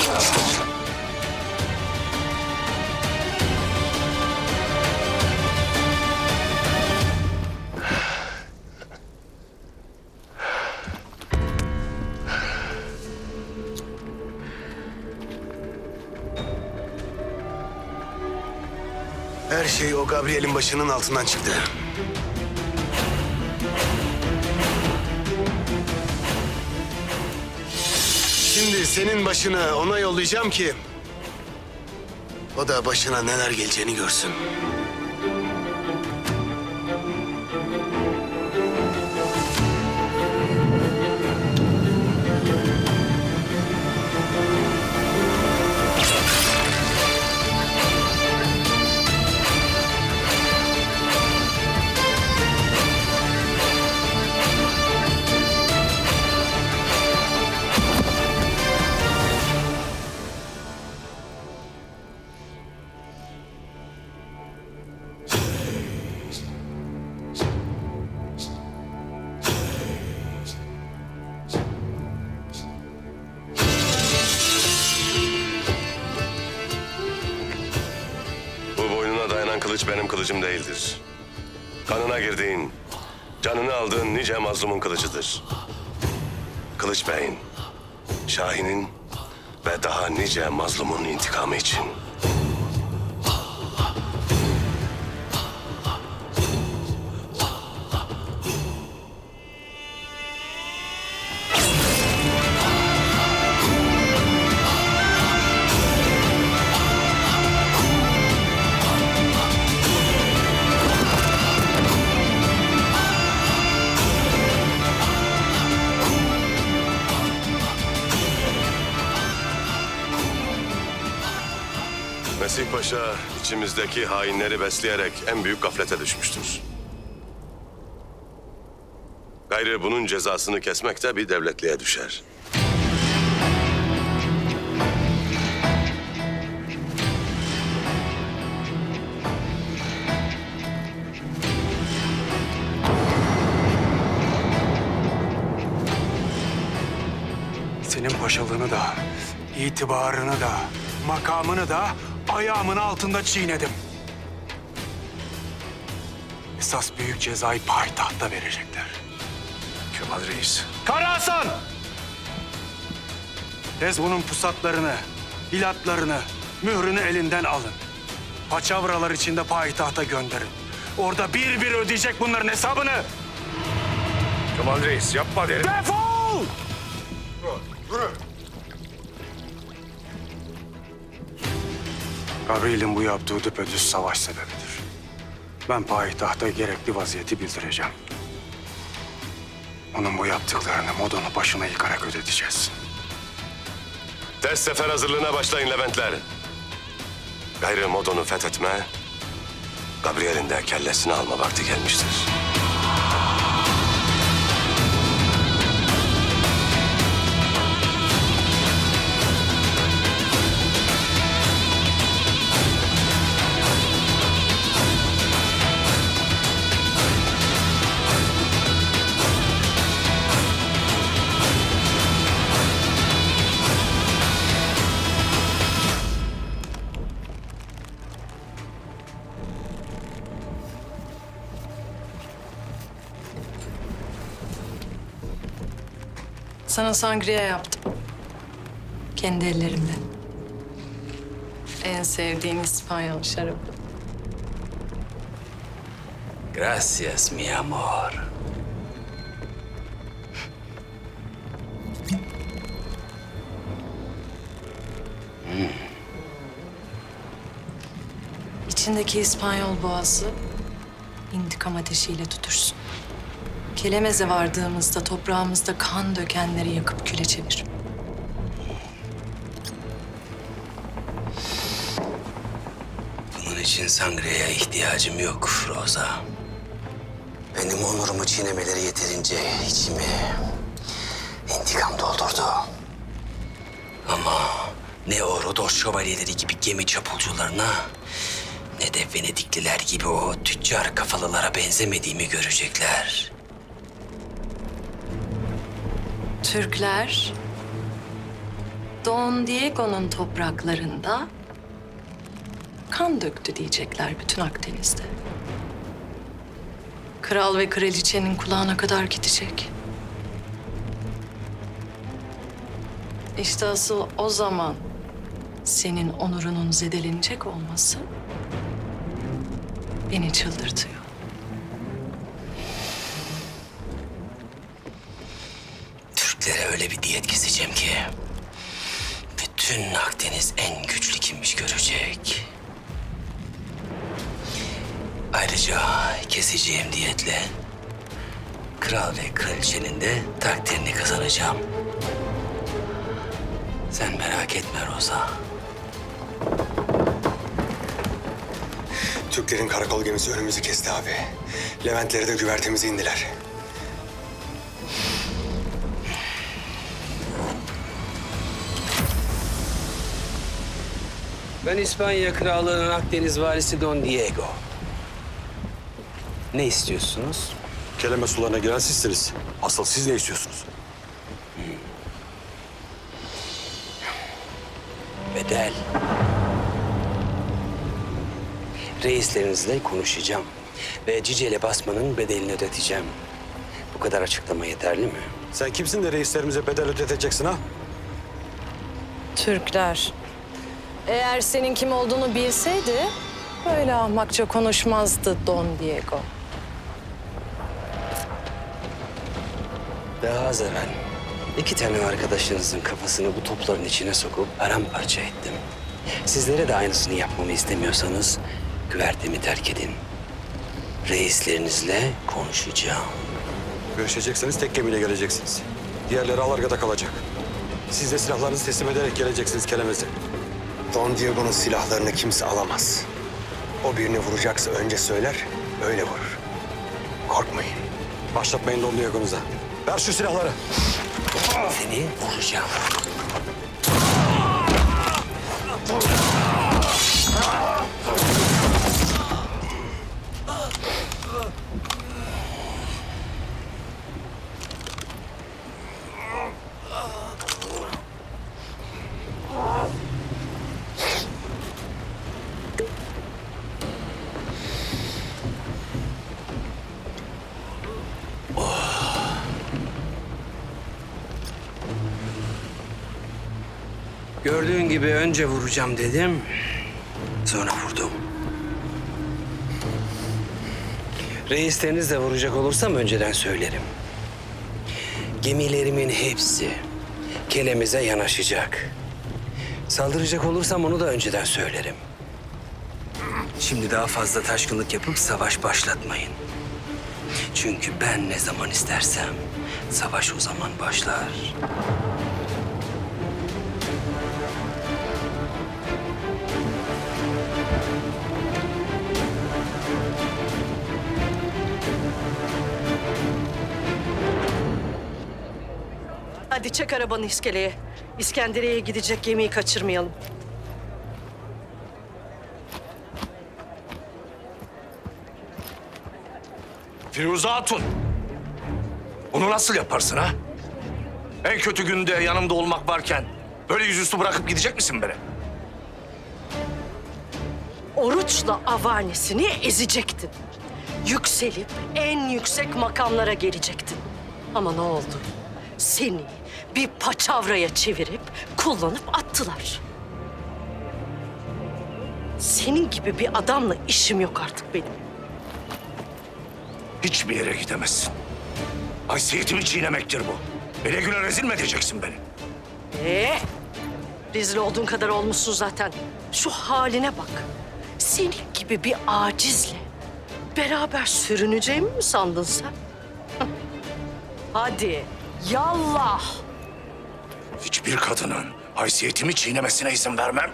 Her şey o Gabriel'in başının altından çıktı. Şimdi senin başına ona yollayacağım ki... ...o da başına neler geleceğini görsün. Kılıç benim kılıcım değildir. Kanına girdiğin, canını aldığın nice mazlumun kılıcıdır. Kılıç Bey'in, Şahin'in ve daha nice mazlumun intikamı için. Mesih Paşa içimizdeki hainleri besleyerek en büyük gaflete düşmüştür. Gayrı bunun cezasını kesmek de bir devletliğe düşer. Senin paşalığını da, itibarını da, makamını da ayağımın altında çiğnedim. Esas büyük cezayı payitahtta verecekler. Kemal Reis. Kara Hasan! Tez bunun pusatlarını, hilatlarını, mührünü elinden alın. Paçavralar içinde payitahta gönderin. Orada bir bir ödeyecek bunların hesabını. Kemal Reis yapma derim. Defol! Yürü. Gabriel'in bu yaptığı düpedüz savaş sebebidir. Ben payitahta gerekli vaziyeti bildireceğim. Onun bu yaptıklarını Modon'u başına yıkarak ödeteceğiz. Tez sefer hazırlığına başlayın Leventler. Gayrı Modon'u fethetme, Gabriel'in de kellesini alma vakti gelmiştir. Sana sangria yaptım. Kendi ellerimle. En sevdiğin İspanyol şarabı. Gracias, mi amor. İçindeki İspanyol boğazı intikam ateşiyle tutuşsun. Kelemez'e vardığımızda toprağımızda kan dökenleri yakıp küle çevir. Bunun için sangriye ihtiyacım yok Rosa. Benim onurumu çiğnemeleri yeterince içimi intikam doldurdu. Ama ne o Rodos şövalyeleri gibi gemi çapulcularına ne de Venedikliler gibi o tüccar kafalılara benzemediğimi görecekler. Türkler Don Diego'nun topraklarında kan döktü diyecekler bütün Akdeniz'de. Kral ve kraliçenin kulağına kadar gidecek. İşte asıl o zaman senin onurunun zedelenecek olması beni çıldırtıyor. Türklere öyle bir diyet keseceğim ki bütün Akdeniz en güçlü kimmiş görecek. Ayrıca keseceğim diyetle kral ve kraliçenin de takdirini kazanacağım. Sen merak etme Roza. Türklerin karakol gemisi önümüzü kesti abi. Leventleri de güvertemize indiler. Ben İspanya Krallığı'nın Akdeniz valisi Don Diego. Ne istiyorsunuz? Kelime sularına giren sizsiniz. Asıl siz ne istiyorsunuz? Bedel. Reislerinizle konuşacağım. Ve Ciceli basmanın bedelini ödeteceğim. Bu kadar açıklama yeterli mi? Sen kimsin de reislerimize bedel ödeteceksin ha? Türkler. Eğer senin kim olduğunu bilseydi böyle ahmakça konuşmazdı Don Diego. Daha az evvel 2 tane arkadaşınızın kafasını bu topların içine sokup paramparça ettim. Sizlere de aynısını yapmamı istemiyorsanız güvertemi terk edin. Reislerinizle konuşacağım. Görüşecekseniz tek gemiyle geleceksiniz. Diğerleri Alarga'da kalacak. Siz de silahlarınızı teslim ederek geleceksiniz Kelemez'e. Don Diego'nun silahlarını kimse alamaz. O birini vuracaksa önce söyler, öyle vurur. Korkmayın. Başlatmayın Don Diego'nuza. Ver şu silahları. Seni vuracağım. Gördüğün gibi önce vuracağım dedim, sonra vurdum. Reisleriniz de vuracak olursam önceden söylerim. Gemilerimin hepsi Kelemez'e yanaşacak. Saldıracak olursam onu da önceden söylerim. Şimdi daha fazla taşkınlık yapıp savaş başlatmayın. Çünkü ben ne zaman istersem savaş o zaman başlar. Hadi çek arabanı iskeleye. İskenderiye'ye gidecek gemiyi kaçırmayalım. Firuze Hatun. Bunu nasıl yaparsın ha? En kötü günde yanımda olmak varken böyle yüzüstü bırakıp gidecek misin beni? Oruç'la avanesini ezecektin. Yükselip en yüksek makamlara gelecektin. Ama ne oldu? Seni bir paçavraya çevirip kullanıp attılar. Senin gibi bir adamla işim yok artık benim. Hiçbir yere gidemezsin. Haysiyetimi çiğnemektir bu. Bele güne rezil mi edeceksin beni? Rezil olduğun kadar olmuşsun zaten. Şu haline bak. Senin gibi bir acizle beraber sürüneceğimi mi sandın sen? Hadi, yallah. Hiçbir kadının haysiyetimi çiğnemesine izin vermem.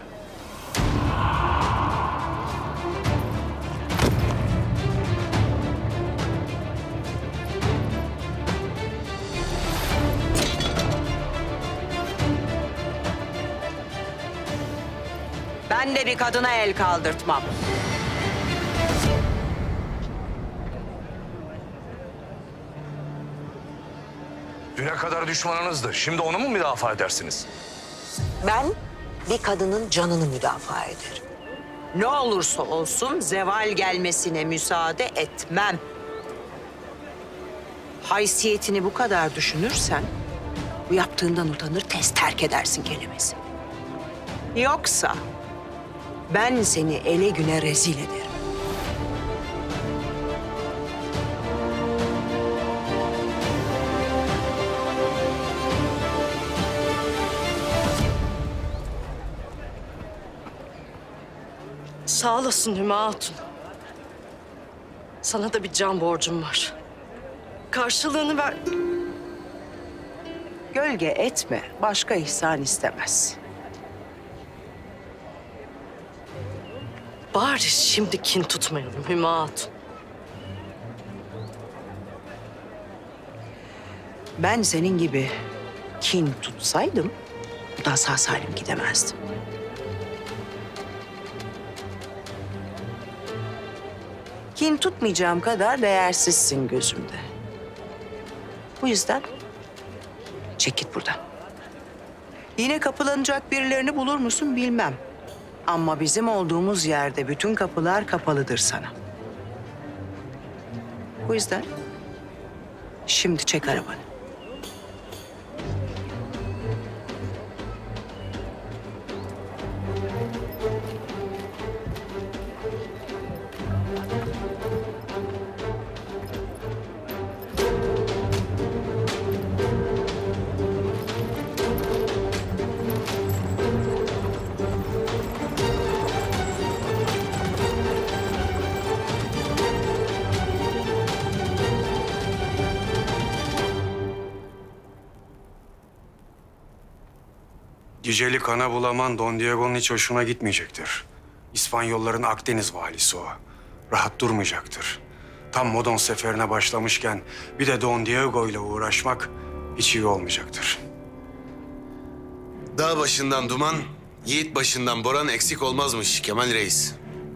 Ben de bir kadına el kaldırtmam. Düne kadar düşmanınızdı. Şimdi onu mu müdafaa edersiniz? Ben bir kadının canını müdafaa ederim. Ne olursa olsun zeval gelmesine müsaade etmem. Haysiyetini bu kadar düşünürsen bu yaptığından utanır, tez terk edersin kelimesi. Yoksa ben seni ele güne rezil ederim. Sağ olasın Hüma Hatun. Sana da bir can borcum var. Karşılığını ver. Gölge etme, başka ihsan istemez. Bari şimdi kin tutmayalım Hüma Hatun. Ben senin gibi kin tutsaydım buradan sağ salim gidemezdim. Kin tutmayacağım kadar değersizsin gözümde. Bu yüzden çek git buradan. Yine kapılanacak birilerini bulur musun bilmem. Ama bizim olduğumuz yerde bütün kapılar kapalıdır sana. Bu yüzden şimdi çek arabanı. Ciceli kana bulaman Don Diego'nun hiç hoşuna gitmeyecektir. İspanyolların Akdeniz valisi o. Rahat durmayacaktır. Tam Modon seferine başlamışken bir de Don Diego ile uğraşmak hiç iyi olmayacaktır. Dağ başından duman, yiğit başından boran eksik olmazmış Kemal Reis.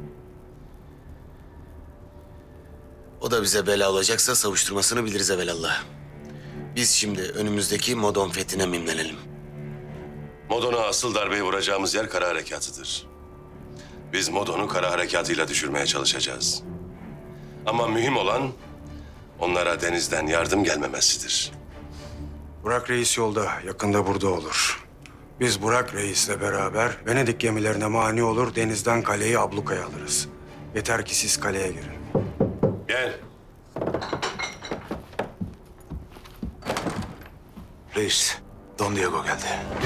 O da bize bela olacaksa savuşturmasını biliriz evelallah. Biz şimdi önümüzdeki Modon fethine mimlenelim. Modon'a asıl darbeyi vuracağımız yer kara harekatıdır. Biz Modon'u kara harekatıyla düşürmeye çalışacağız. Ama mühim olan onlara denizden yardım gelmemesidir. Burak Reis yolda, yakında burada olur. Biz Burak Reis'le beraber Venedik gemilerine mani olur, denizden kaleyi ablukaya alırız. Yeter ki siz kaleye girin. Gel. Reis, Don Diego geldi.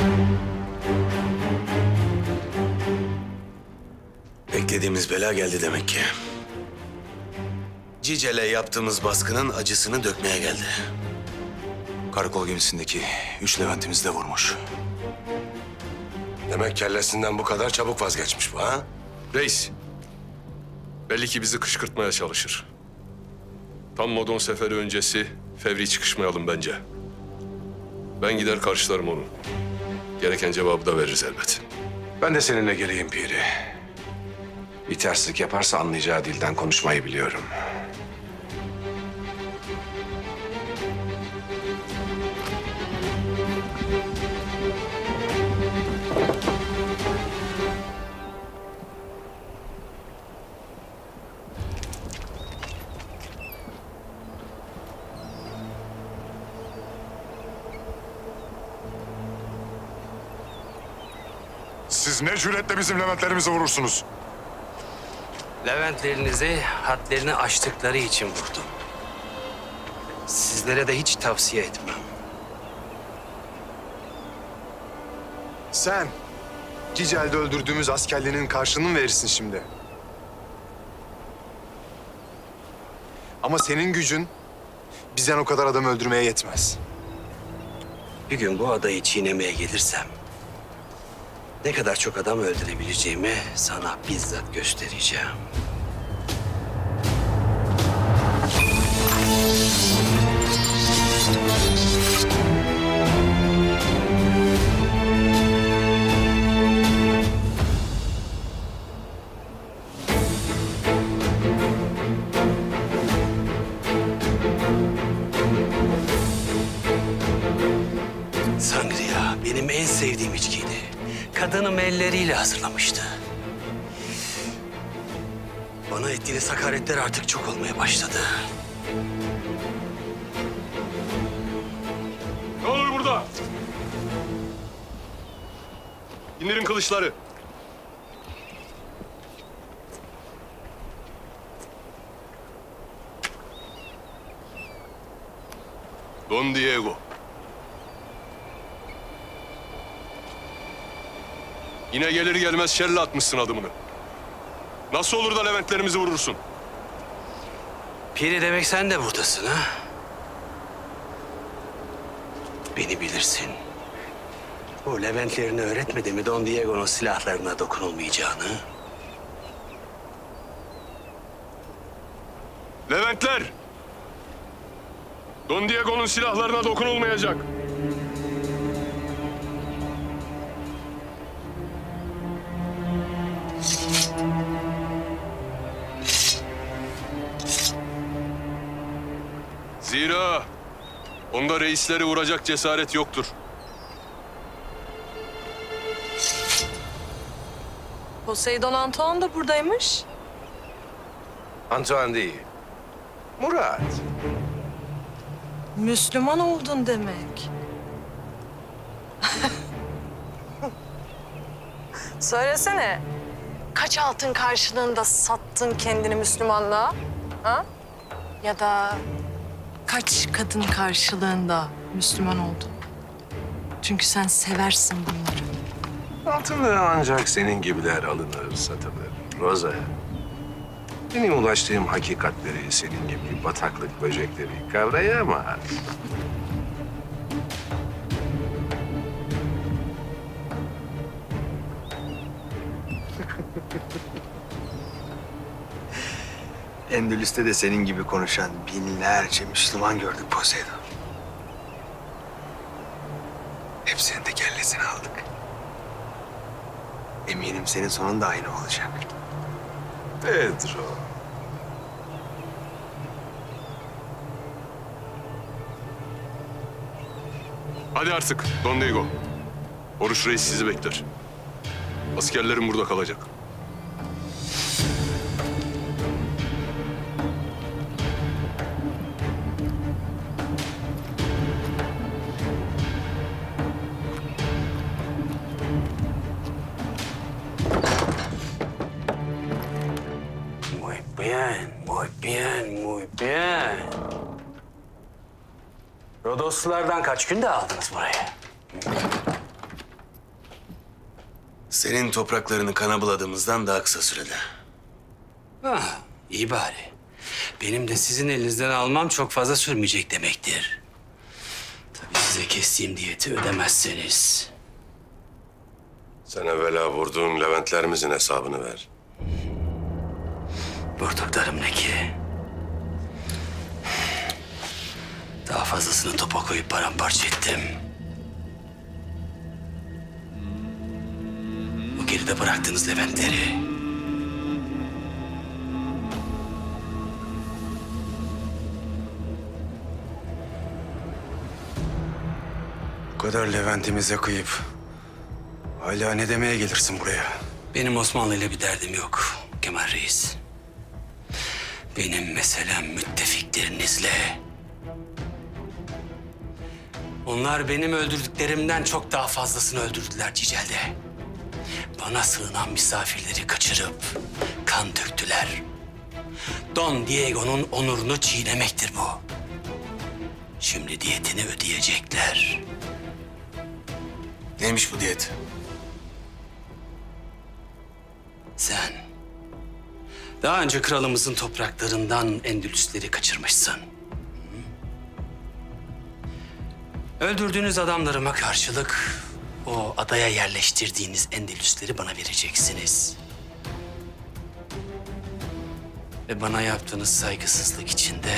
Beklediğimiz bela geldi demek ki. Cicele yaptığımız baskının acısını dökmeye geldi. Karakol gemisindeki 3 Levent'imizi de vurmuş. Demek kellesinden bu kadar çabuk vazgeçmiş bu ha? Reis, belli ki bizi kışkırtmaya çalışır. Tam Modon seferi öncesi fevri çıkışmayalım bence. Ben gider karşılarım onu. Gereken cevabı da veririz elbet. Ben de seninle geleyim Piri. Bir terslik yaparsa anlayacağı dilden konuşmayı biliyorum. Siz ne cüretle bizim Leventlerimizi vurursunuz? Leventlerinizi hadlerini aştıkları için vurdum. Sizlere de hiç tavsiye etmem. Sen Cicel'de öldürdüğümüz askerliğinin karşılığını verirsin şimdi. Ama senin gücün bizden o kadar adam öldürmeye yetmez. Bir gün bu adayı çiğnemeye gelirsem ne kadar çok adam öldürebileceğimi sana bizzat göstereceğim. Sangria benim en sevdiğim içkiydi. kadınım elleriyle hazırlamıştı. Bana ettiğiniz hakaretler artık çok olmaya başladı. Ne olur burada? İndirin kılıçları. Don Diego. Yine gelir gelmez şerle atmışsın adımını. Nasıl olur da Leventlerimizi vurursun? Piri demek sen de buradasın ha? Beni bilirsin. O Leventlerini öğretmedi mi Don Diego'nun silahlarına dokunulmayacağını? Leventler! Don Diego'nun silahlarına dokunulmayacak. Zira onda reisleri vuracak cesaret yoktur. Poseidon Antoine da buradaymış. Antoine değil. Murat. Müslüman oldun demek. Söylesene. Kaç altın karşılığında sattın kendini Müslümanlığa? Ha? Ya da kaç kadın karşılığında Müslüman oldun? Çünkü sen seversin bunları. Altınları ancak senin gibiler alınır, satılır. Roza. Benim ulaştığım hakikatleri senin gibi bataklık böcekleri kavrayamaz. Endülüs'te de senin gibi konuşan binlerce Müslüman gördük Poseidon. Hepsinin de kellesini aldık. Eminim senin sonun da aynı olacak. Pedro. Hadi artık Don Diego. Oruç Reis sizi bekler. Askerlerim burada kalacak. Muy bien, muy bien. Rodoslulardan kaç günde aldınız burayı? Senin topraklarını kana buladığımızdan daha kısa sürede. Ah, iyi bari. Benim de sizin elinizden almam çok fazla sürmeyecek demektir. Tabii size kestiğim diyeti ödemezseniz. Sen evvela vurduğun Leventlerimizin hesabını ver. Vurduklarım ne ki? Daha fazlasını topa koyup paramparça ettim. O geride bıraktığınız Leventleri. Bu kadar Levent'imize kıyıp hala ne demeye gelirsin buraya? Benim Osmanlı ile bir derdim yok Kemal Reis. Benim meselem müttefiklerinizle. Onlar benim öldürdüklerimden çok daha fazlasını öldürdüler Cicel'de. Bana sığınan misafirleri kaçırıp kan döktüler. Don Diego'nun onurunu çiğnemektir bu. Şimdi diyetini ödeyecekler. Neymiş bu diyet? Sen daha önce kralımızın topraklarından Endülüsleri kaçırmışsın. Öldürdüğünüz adamlarıma karşılık o adaya yerleştirdiğiniz Endülüsleri bana vereceksiniz. Ve bana yaptığınız saygısızlık için de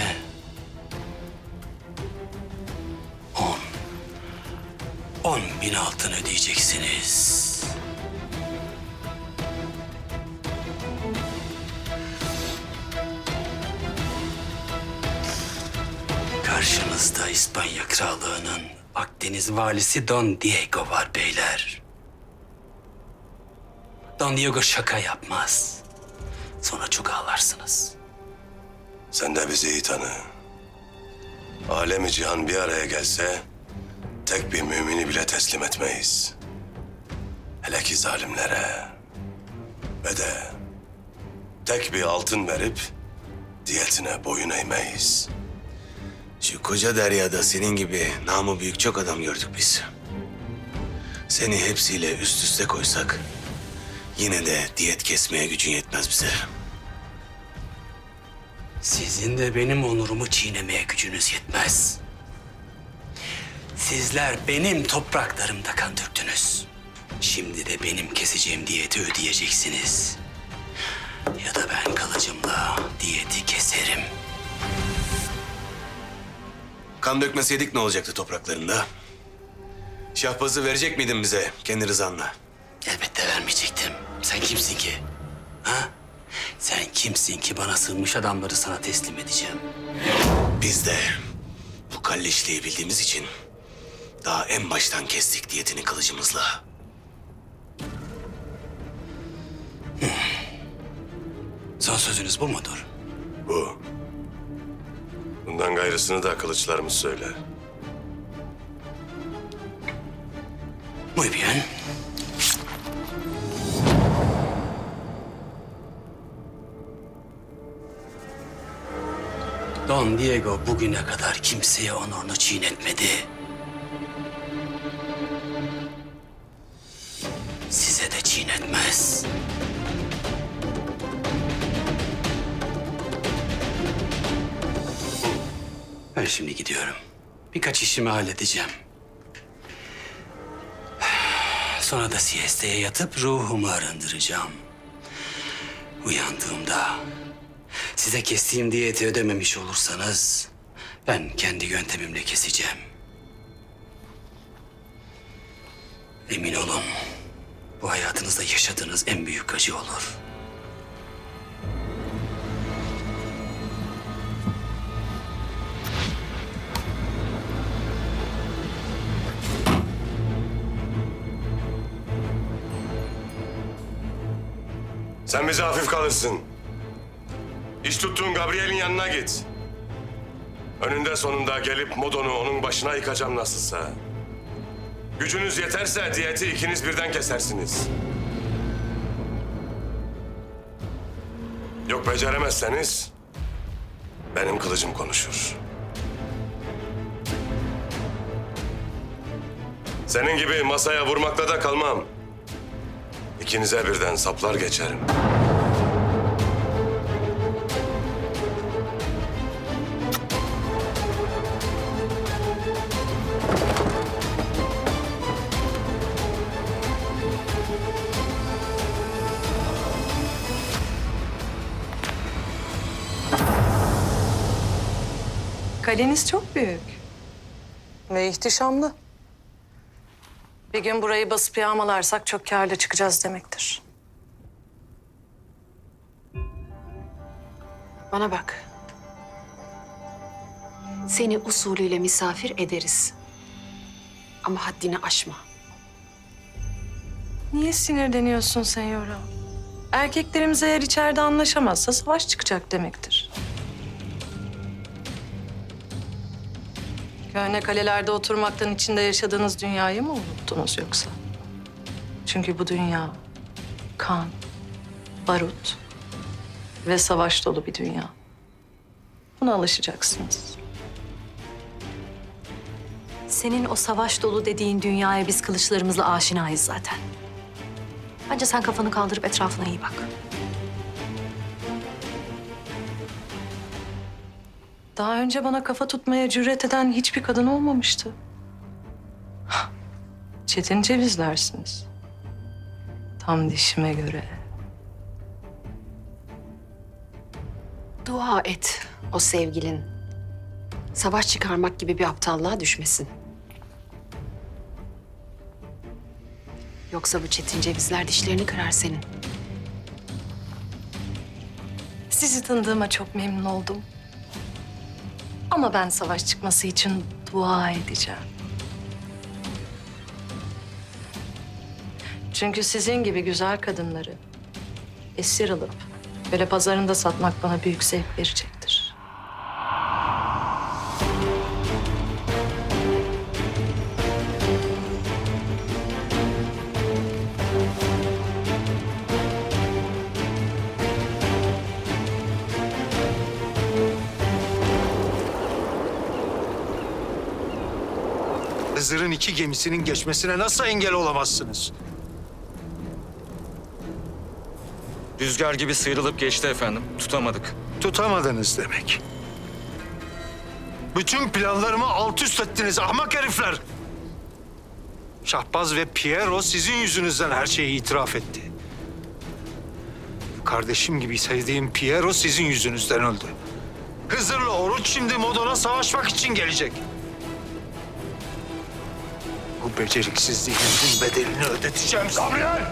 10.000 altın ödeyeceksiniz. Karşınızda İspanya Krallığı'nın Akdeniz valisi Don Diego var beyler. Don Diego şaka yapmaz. Sonra çok ağlarsınız. Sen de bizi iyi tanı. Alemi cihan bir araya gelse tek bir mümini bile teslim etmeyiz. Hele ki zalimlere. Ve de tek bir altın verip diyetine boyun eğmeyiz. Şu koca deryada senin gibi namı büyük çok adam gördük biz. Seni hepsiyle üst üste koysak yine de diyet kesmeye gücün yetmez bize. Sizin de benim onurumu çiğnemeye gücünüz yetmez. Sizler benim topraklarımda kan döktünüz. Şimdi de benim keseceğim diyeti ödeyeceksiniz. Ya da ben kılıcımla diyeti keserim. Kan dökmeseydik ne olacaktı topraklarında? Şahbazı verecek miydin bize kendi rızanla? Elbette vermeyecektim. Sen kimsin ki? Ha? Sen kimsin ki bana sığınmış adamları sana teslim edeceğim? Biz de bu kalleşliği bildiğimiz için daha en baştan kestik diyetini kılıcımızla. Son sözünüz bu mudur? Bu. Bundan gayrısını da kılıçlarımız söyler. Muy bien. Don Diego bugüne kadar kimseye onurunu çiğnetmedi. Size de çiğnetmez. Ben şimdi gidiyorum. Birkaç işimi halledeceğim. Sonra da siesteye yatıp ruhumu arındıracağım. Uyandığımda size kestiğim diyeti ödememiş olursanız ben kendi yöntemimle keseceğim. Emin olun bu hayatınızda yaşadığınız en büyük acı olur. Sen bize hafif kalırsın. İş tuttuğun Gabriel'in yanına git. Önünde sonunda gelip Modon'u onun başına yıkacağım nasılsa. Gücünüz yeterse diyeti ikiniz birden kesersiniz. Yok beceremezseniz benim kılıcım konuşur. Senin gibi masaya vurmakla da kalmam. İkinize birden saplar geçerim. Kaleniz çok büyük. Ve ihtişamlı. Bir gün burayı basıp yağmalarsak çok kârlı çıkacağız demektir. Bana bak. Seni usulüyle misafir ederiz. Ama haddini aşma. Niye sinirleniyorsun Senyora? Erkeklerimiz eğer içeride anlaşamazsa savaş çıkacak demektir. Köhne kalelerde oturmaktan içinde yaşadığınız dünyayı mı unuttunuz yoksa? Çünkü bu dünya kan, barut ve savaş dolu bir dünya. Buna alışacaksınız. Senin o savaş dolu dediğin dünyaya biz kılıçlarımızla aşinayız zaten. Bence sen kafanı kaldırıp etrafına iyi bak. Daha önce bana kafa tutmaya cüret eden hiçbir kadın olmamıştı. Çetin cevizlersiniz. Tam dişime göre. Dua et o sevgilin. Savaş çıkarmak gibi bir aptallığa düşmesin. Yoksa bu çetin cevizler dişlerini kırar senin. Sizi tanıdığıma çok memnun oldum. Ama ben savaş çıkması için dua edeceğim. Çünkü sizin gibi güzel kadınları esir alıp böyle pazarında satmak bana büyük zevk verecektir. Hızır'ın 2 gemisinin geçmesine nasıl engel olamazsınız? Rüzgar gibi sıyrılıp geçti efendim. Tutamadık. Tutamadınız demek. Bütün planlarımı alt üst ettiniz ahmak herifler. Şahbaz ve Piero sizin yüzünüzden her şeyi itiraf etti. Kardeşim gibi sevdiğim Piero sizin yüzünüzden öldü. Hızır'la Oruç şimdi Modon'a savaşmak için gelecek. Bu beceriksizliğinizin bedelini ödeteceğim. Gabriel!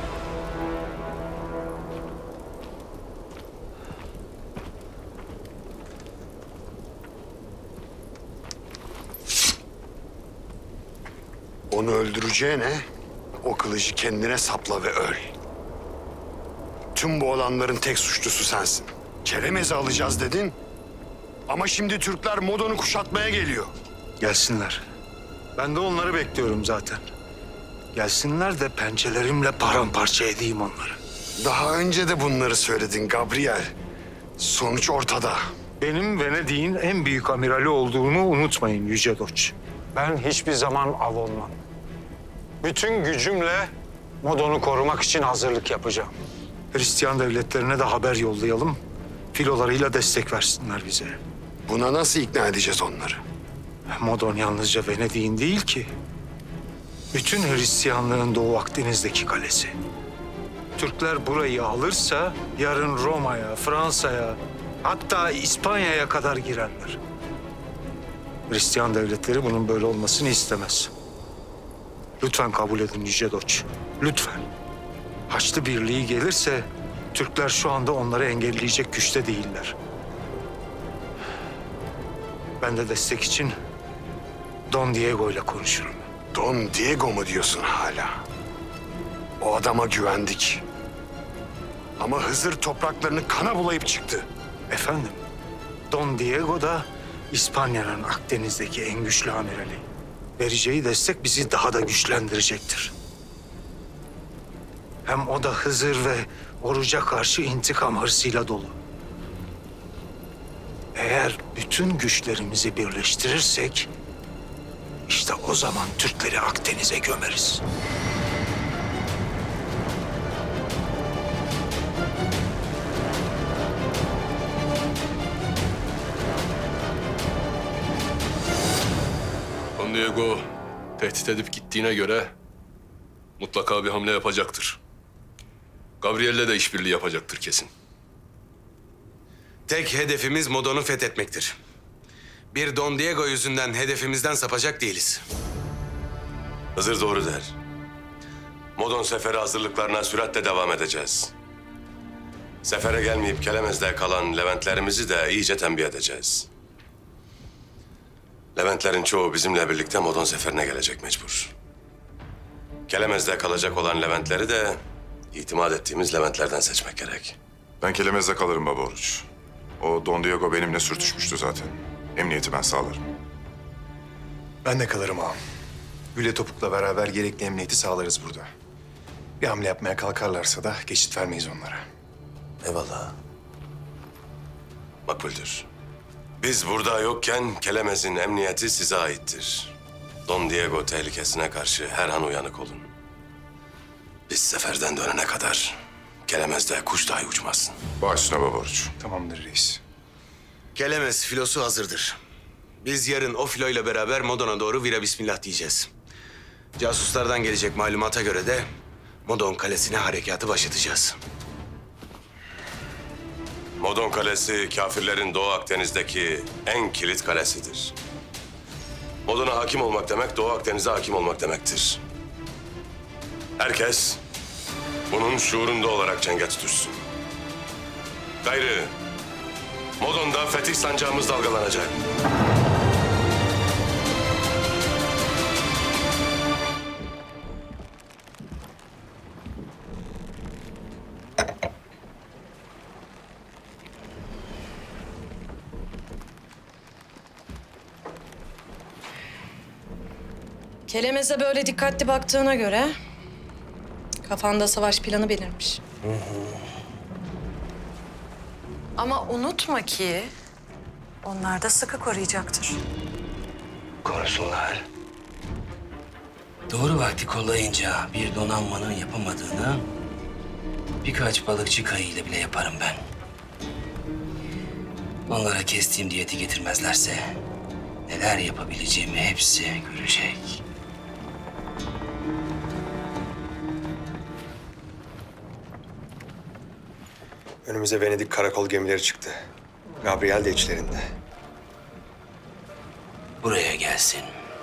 Onu öldüreceğine o kılıcı kendine sapla ve öl. Tüm bu olanların tek suçlusu sensin. Kelemez'i alacağız dedin. Ama şimdi Türkler Modon'u kuşatmaya geliyor. Gelsinler. Ben de onları bekliyorum zaten. Gelsinler de pençelerimle paramparça edeyim onları. Daha önce de bunları söyledin Gabriel. Sonuç ortada. Benim Venedik'in en büyük amirali olduğumu unutmayın Yüce Doç. Ben hiçbir zaman av olmam. Bütün gücümle Modon'u korumak için hazırlık yapacağım. Hristiyan devletlerine de haber yollayalım. Filolarıyla destek versinler bize. Buna nasıl ikna edeceğiz onları? Modon yalnızca Venedik'in değil ki. Bütün Hristiyanlığın Doğu Akdeniz'deki kalesi. Türkler burayı alırsa yarın Roma'ya, Fransa'ya, hatta İspanya'ya kadar girerler. Hristiyan devletleri bunun böyle olmasını istemez. Lütfen kabul edin Yüce Doç. Lütfen. Haçlı Birliği gelirse Türkler şu anda onları engelleyecek güçte değiller. Ben de destek için Don Diego ile konuşurum. Don Diego mu diyorsun hala? O adama güvendik. Ama Hızır topraklarını kana bulayıp çıktı. Efendim, Don Diego da İspanya'nın Akdeniz'deki en güçlü amirali. Vereceği destek bizi daha da güçlendirecektir. Hem o da Hızır ve Oruç'a karşı intikam hırsıyla dolu. Eğer bütün güçlerimizi birleştirirsek, işte o zaman Türkleri Akdeniz'e gömeriz. Don Diego tehdit edip gittiğine göre mutlaka bir hamle yapacaktır. Gabriel'le de işbirliği yapacaktır kesin. Tek hedefimiz Modon'u fethetmektir. Bir Don Diego yüzünden hedefimizden sapacak değiliz. Hızır doğru der. Modon seferi hazırlıklarına süratle devam edeceğiz. Sefere gelmeyip Kelemez'de kalan Leventlerimizi de iyice tembih edeceğiz. Leventlerin çoğu bizimle birlikte Modon seferine gelecek mecbur. Kelemez'de kalacak olan Leventleri de itimat ettiğimiz Leventlerden seçmek gerek. Ben Kelemez'de kalırım Baba Oruç. O Don Diego benimle sürtüşmüştü zaten. Emniyeti ben sağlarım. Ben de kalırım ağam. Güle Topuk'la beraber gerekli emniyeti sağlarız burada. Bir hamle yapmaya kalkarlarsa da geçit vermeyiz onlara. Eyvallah. Makbuldür. Biz burada yokken Kelemez'in emniyeti size aittir. Don Diego tehlikesine karşı her an uyanık olun. Biz seferden dönene kadar Kelemez'de kuş dahi uçmazsın. Baş üstüne Baba Oruç. Tamamdır reis. Kelemez filosu hazırdır. Biz yarın o filoyla beraber Modon'a doğru vira bismillah diyeceğiz. Casuslardan gelecek malumata göre de Modon Kalesi'ne harekatı başlatacağız. Modon Kalesi kafirlerin Doğu Akdeniz'deki en kilit kalesidir. Modon'a hakim olmak demek Doğu Akdeniz'e hakim olmak demektir. Herkes bunun şuurunda olarak cenge tutuşsun. Gayrı Modon'da fetih sancağımız dalgalanacak. Kelemez'e böyle dikkatli baktığına göre kafanda savaş planı belirmiş. Ama unutma ki onlar da sıkı koruyacaktır. Korusunlar. Doğru vakti kollayınca bir donanmanın yapamadığını birkaç balıkçı kayığıyla bile yaparım ben. Onlara kestiğim diyeti getirmezlerse neler yapabileceğimi hepsi görecek. Önümüze Venedik karakol gemileri çıktı. Gabriel de içlerinde. Buraya gelsin.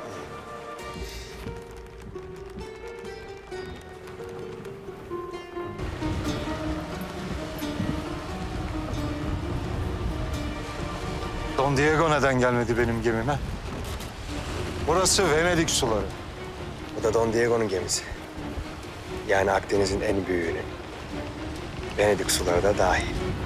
Don Diego neden gelmedi benim gemime? Burası Venedik suları. Bu da Don Diego'nun gemisi. Yani Akdeniz'in en büyüğünün. Venedik suları da dahil.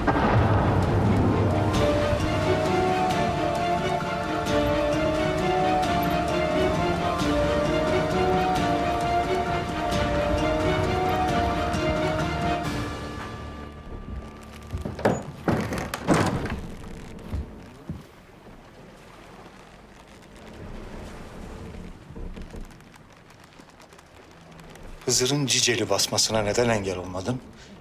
Hızır'ın Ciceli basmasına neden engel olmadın?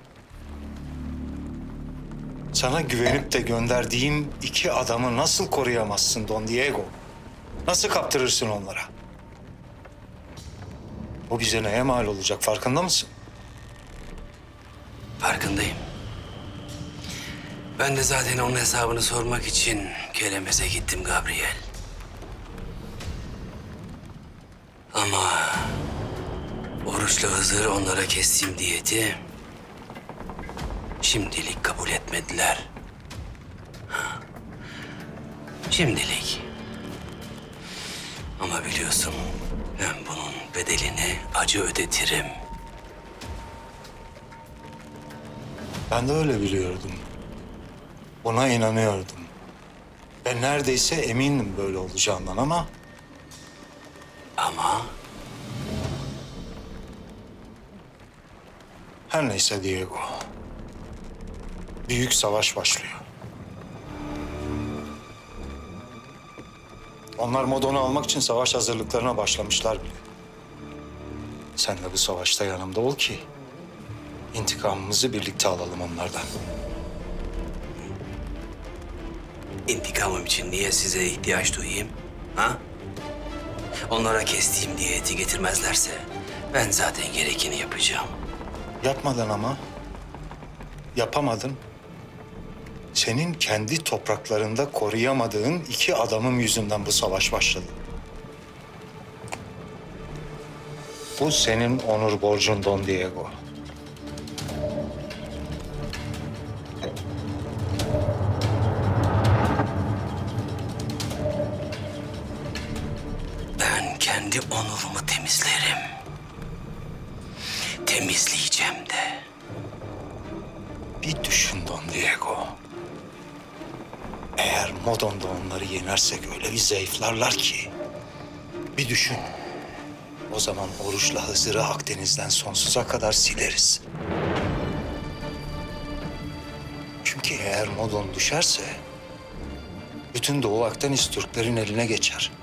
Sana güvenip de gönderdiğim 2 adamı nasıl koruyamazsın Don Diego? Nasıl kaptırırsın onlara? Bu bize neye mal olacak, farkında mısın? Farkındayım. Ben de zaten onun hesabını sormak için Kelemez'e gittim Gabriel. Ama Oruç'la Hızır onlara kestiğim diyeti şimdilik kabul etmediler. Şimdilik. Ama biliyorsun ben bunun bedelini acı ödetirim. Ben de öyle biliyordum. Buna inanıyordum. Ben neredeyse emindim böyle olacağından ama... Ama? Her neyse Diego. Büyük savaş başlıyor. Onlar Modon'u almak için savaş hazırlıklarına başlamışlar bile. Sen de bu savaşta yanımda ol ki intikamımızı birlikte alalım onlardan. İntikamım için niye size ihtiyaç duyayım? Ha? Onlara kestiğim diyeti getirmezlerse ben zaten gerekeni yapacağım. Yapmadın ama. Yapamadın. Senin kendi topraklarında koruyamadığın 2 adamım yüzünden bu savaş başladı. Bu senin onur borcun Don Diego. Ben kendi onurumu temizlerim. Temizleyeceğim de. Bir düşün Don Diego. Eğer Modon'da onları yenersek öyle bir zayıflarlar ki. Bir düşün. O zaman Oruç'la Hızır'ı Akdeniz'den sonsuza kadar sileriz. Çünkü eğer Modon düşerse bütün Doğu Akdeniz Türklerin eline geçer.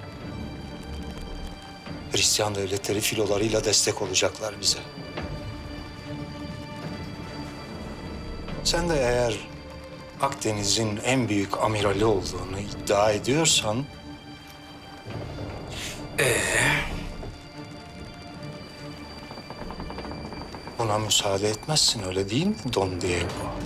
Hristiyan devletleri filolarıyla destek olacaklar bize. Sen de eğer Akdeniz'in en büyük amirali olduğunu iddia ediyorsan... Buna müsaade etmezsin, öyle değil mi Don Diego?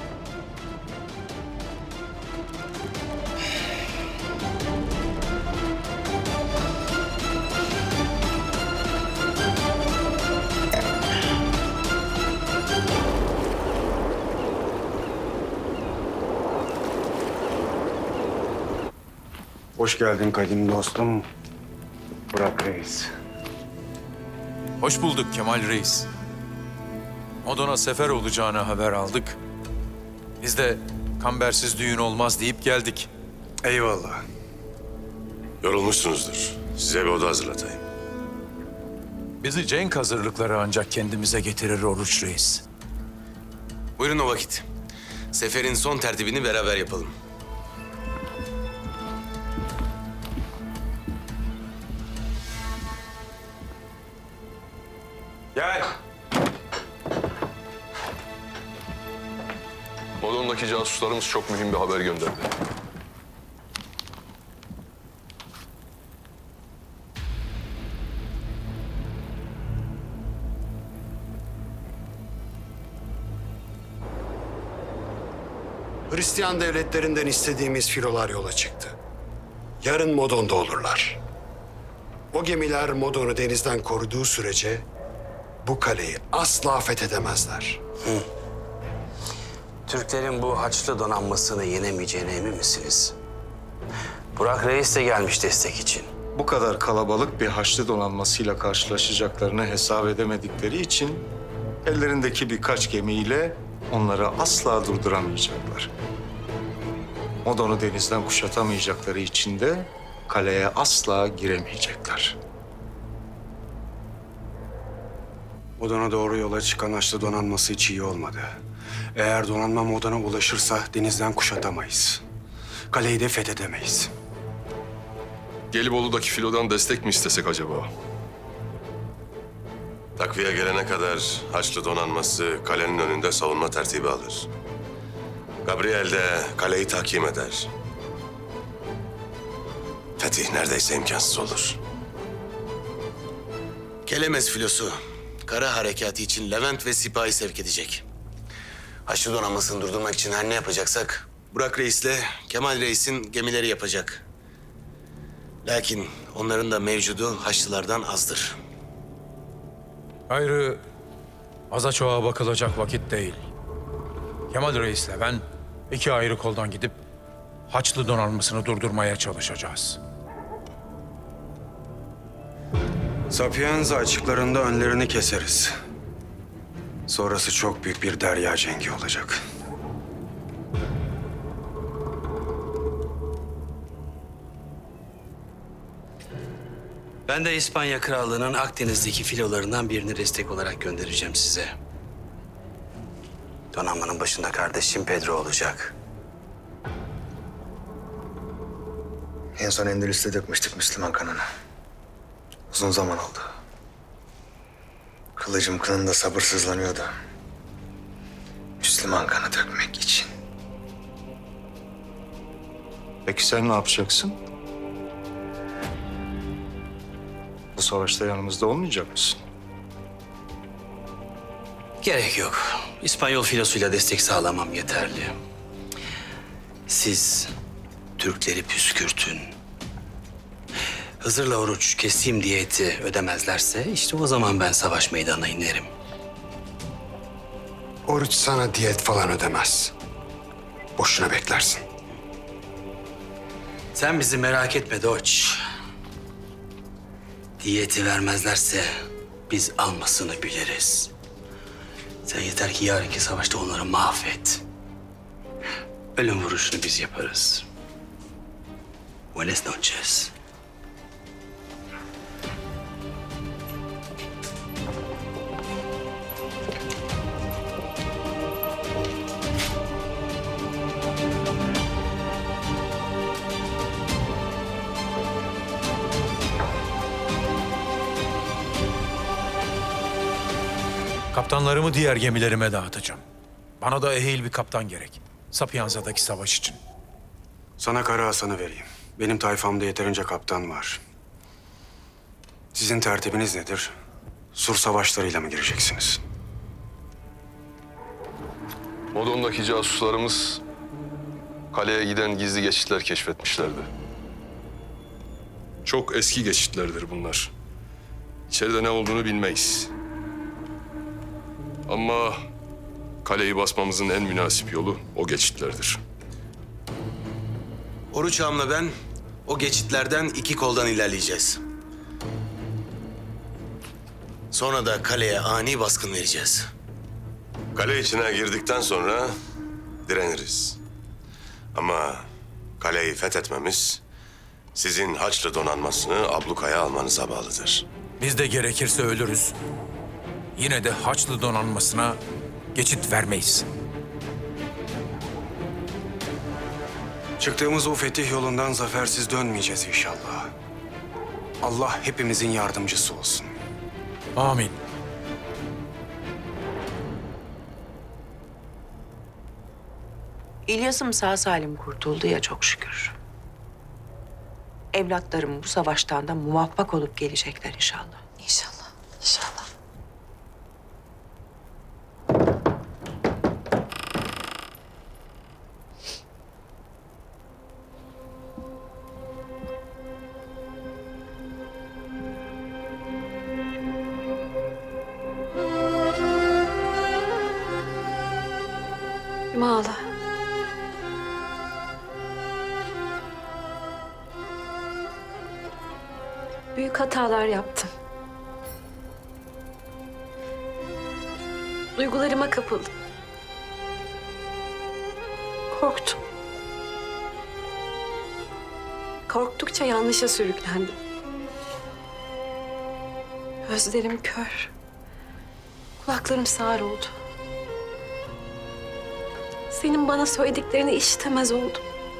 Hoş geldin kadim dostum. Burak Reis. Hoş bulduk Kemal Reis. Modon'a sefer olacağını haber aldık. Biz de kambersiz düğün olmaz deyip geldik. Eyvallah. Yorulmuşsunuzdur. Size bir oda hazırlatayım. Bizi cenk hazırlıkları ancak kendimize getirir Oruç Reis. Buyurun o vakit. Seferin son tertibini beraber yapalım. Gel. Modon'daki casuslarımız çok mühim bir haber gönderdi. Hristiyan devletlerinden istediğimiz filolar yola çıktı. Yarın Modon'da olurlar. O gemiler Modon'u denizden koruduğu sürece bu kaleyi asla fethedemezler. Türklerin bu Haçlı donanmasını yenemeyeceğine emin misiniz? Burak Reis de gelmiş destek için. Bu kadar kalabalık bir Haçlı donanmasıyla karşılaşacaklarını hesap edemedikleri için ellerindeki birkaç gemiyle onları asla durduramayacaklar. Modon'u denizden kuşatamayacakları için de kaleye asla giremeyecekler. Modon'a doğru yola çıkan Haçlı donanması hiç iyi olmadı. Eğer donanma Modon'a ulaşırsa denizden kuşatamayız. Kaleyi de fethedemeyiz. Gelibolu'daki filodan destek mi istesek acaba? Takviye gelene kadar Haçlı donanması kalenin önünde savunma tertibi alır. Gabriel de kaleyi tahkim eder. Fetih neredeyse imkansız olur. Kelemez filosu kara harekatı için Levent ve Sipahi sevk edecek. Haçlı donanmasını durdurmak için her ne yapacaksak Burak Reis'le Kemal Reis'in gemileri yapacak. Lakin onların da mevcudu Haçlılardan azdır. Gayrı aza çoğa bakılacak vakit değil. Kemal Reis'le ben iki ayrı koldan gidip Haçlı donanmasını durdurmaya çalışacağız. Sapienza açıklarında önlerini keseriz. Sonrası çok büyük bir derya cengi olacak. Ben de İspanya Krallığı'nın Akdeniz'deki filolarından birini destek olarak göndereceğim size. Donanmanın başında kardeşim Pedro olacak. En son Endülüs'te dökmüştük Müslüman kanını. Uzun zaman oldu. Kılıcım kınında sabırsızlanıyordu. Müslüman kanı dökmek için. Peki sen ne yapacaksın? Bu savaşta yanımızda olmayacak mısın? Gerek yok. İspanyol filosuyla destek sağlamam yeterli. Siz Türkleri püskürtün. Hızır'la Oruç kestiğim diyeti ödemezlerse işte o zaman ben savaş meydanına inerim. Oruç sana diyet falan ödemez. Boşuna beklersin. Sen bizi merak etme Doç. Diyeti vermezlerse biz almasını biliriz. Sen yeter ki yarınki savaşta onları mahvet. Ölüm vuruşunu biz yaparız. Buenas noches. Kaptanlarımı diğer gemilerime dağıtacağım. Bana da ehil bir kaptan gerek. Sapienza'daki savaş için. Sana Kara Hasan'ı vereyim. Benim tayfamda yeterince kaptan var. Sizin tertibiniz nedir? Sur savaşlarıyla mı gireceksiniz? Modon'daki casuslarımız kaleye giden gizli geçitler keşfetmişlerdi. Çok eski geçitlerdir bunlar. İçeride ne olduğunu bilmeyiz. Ama kaleyi basmamızın en münasip yolu o geçitlerdir. Oruç Ağam'la ben o geçitlerden iki koldan ilerleyeceğiz. Sonra da kaleye ani baskın vereceğiz. Kale içine girdikten sonra direniriz. Ama kaleyi fethetmemiz sizin Haçlı donanmasını ablukaya almanıza bağlıdır. Biz de gerekirse ölürüz. Yine de Haçlı donanmasına geçit vermeyiz. Çıktığımız o fetih yolundan zafersiz dönmeyeceğiz inşallah. Allah hepimizin yardımcısı olsun. Amin. İlyas'ım sağ salim kurtuldu ya çok şükür. Evlatlarım bu savaştan da muvaffak olup gelecekler inşallah. İnşallah, inşallah. Ağla. Büyük hatalar yaptım. Duygularıma kapıldım. Korktum. Korktukça yanlışa sürüklendim. Gözlerim kör. Kulaklarım sağır oldu. Senin bana söylediklerini işitemez oldum.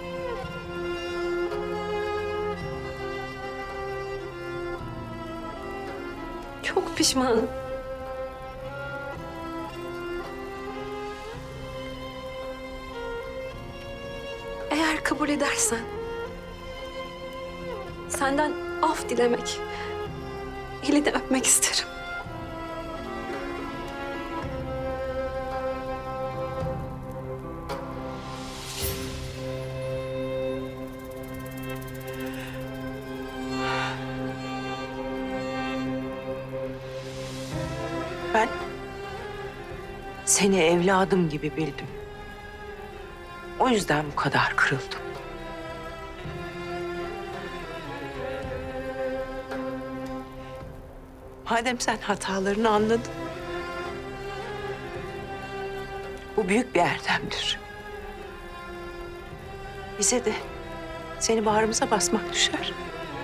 Çok pişmanım. Eğer kabul edersen, senden af dilemek, elini öpmek isterim. Ben seni evladım gibi bildim. O yüzden bu kadar kırıldım. Madem sen hatalarını anladın, bu büyük bir erdemdir. Bize de seni bağrımıza basmak düşer.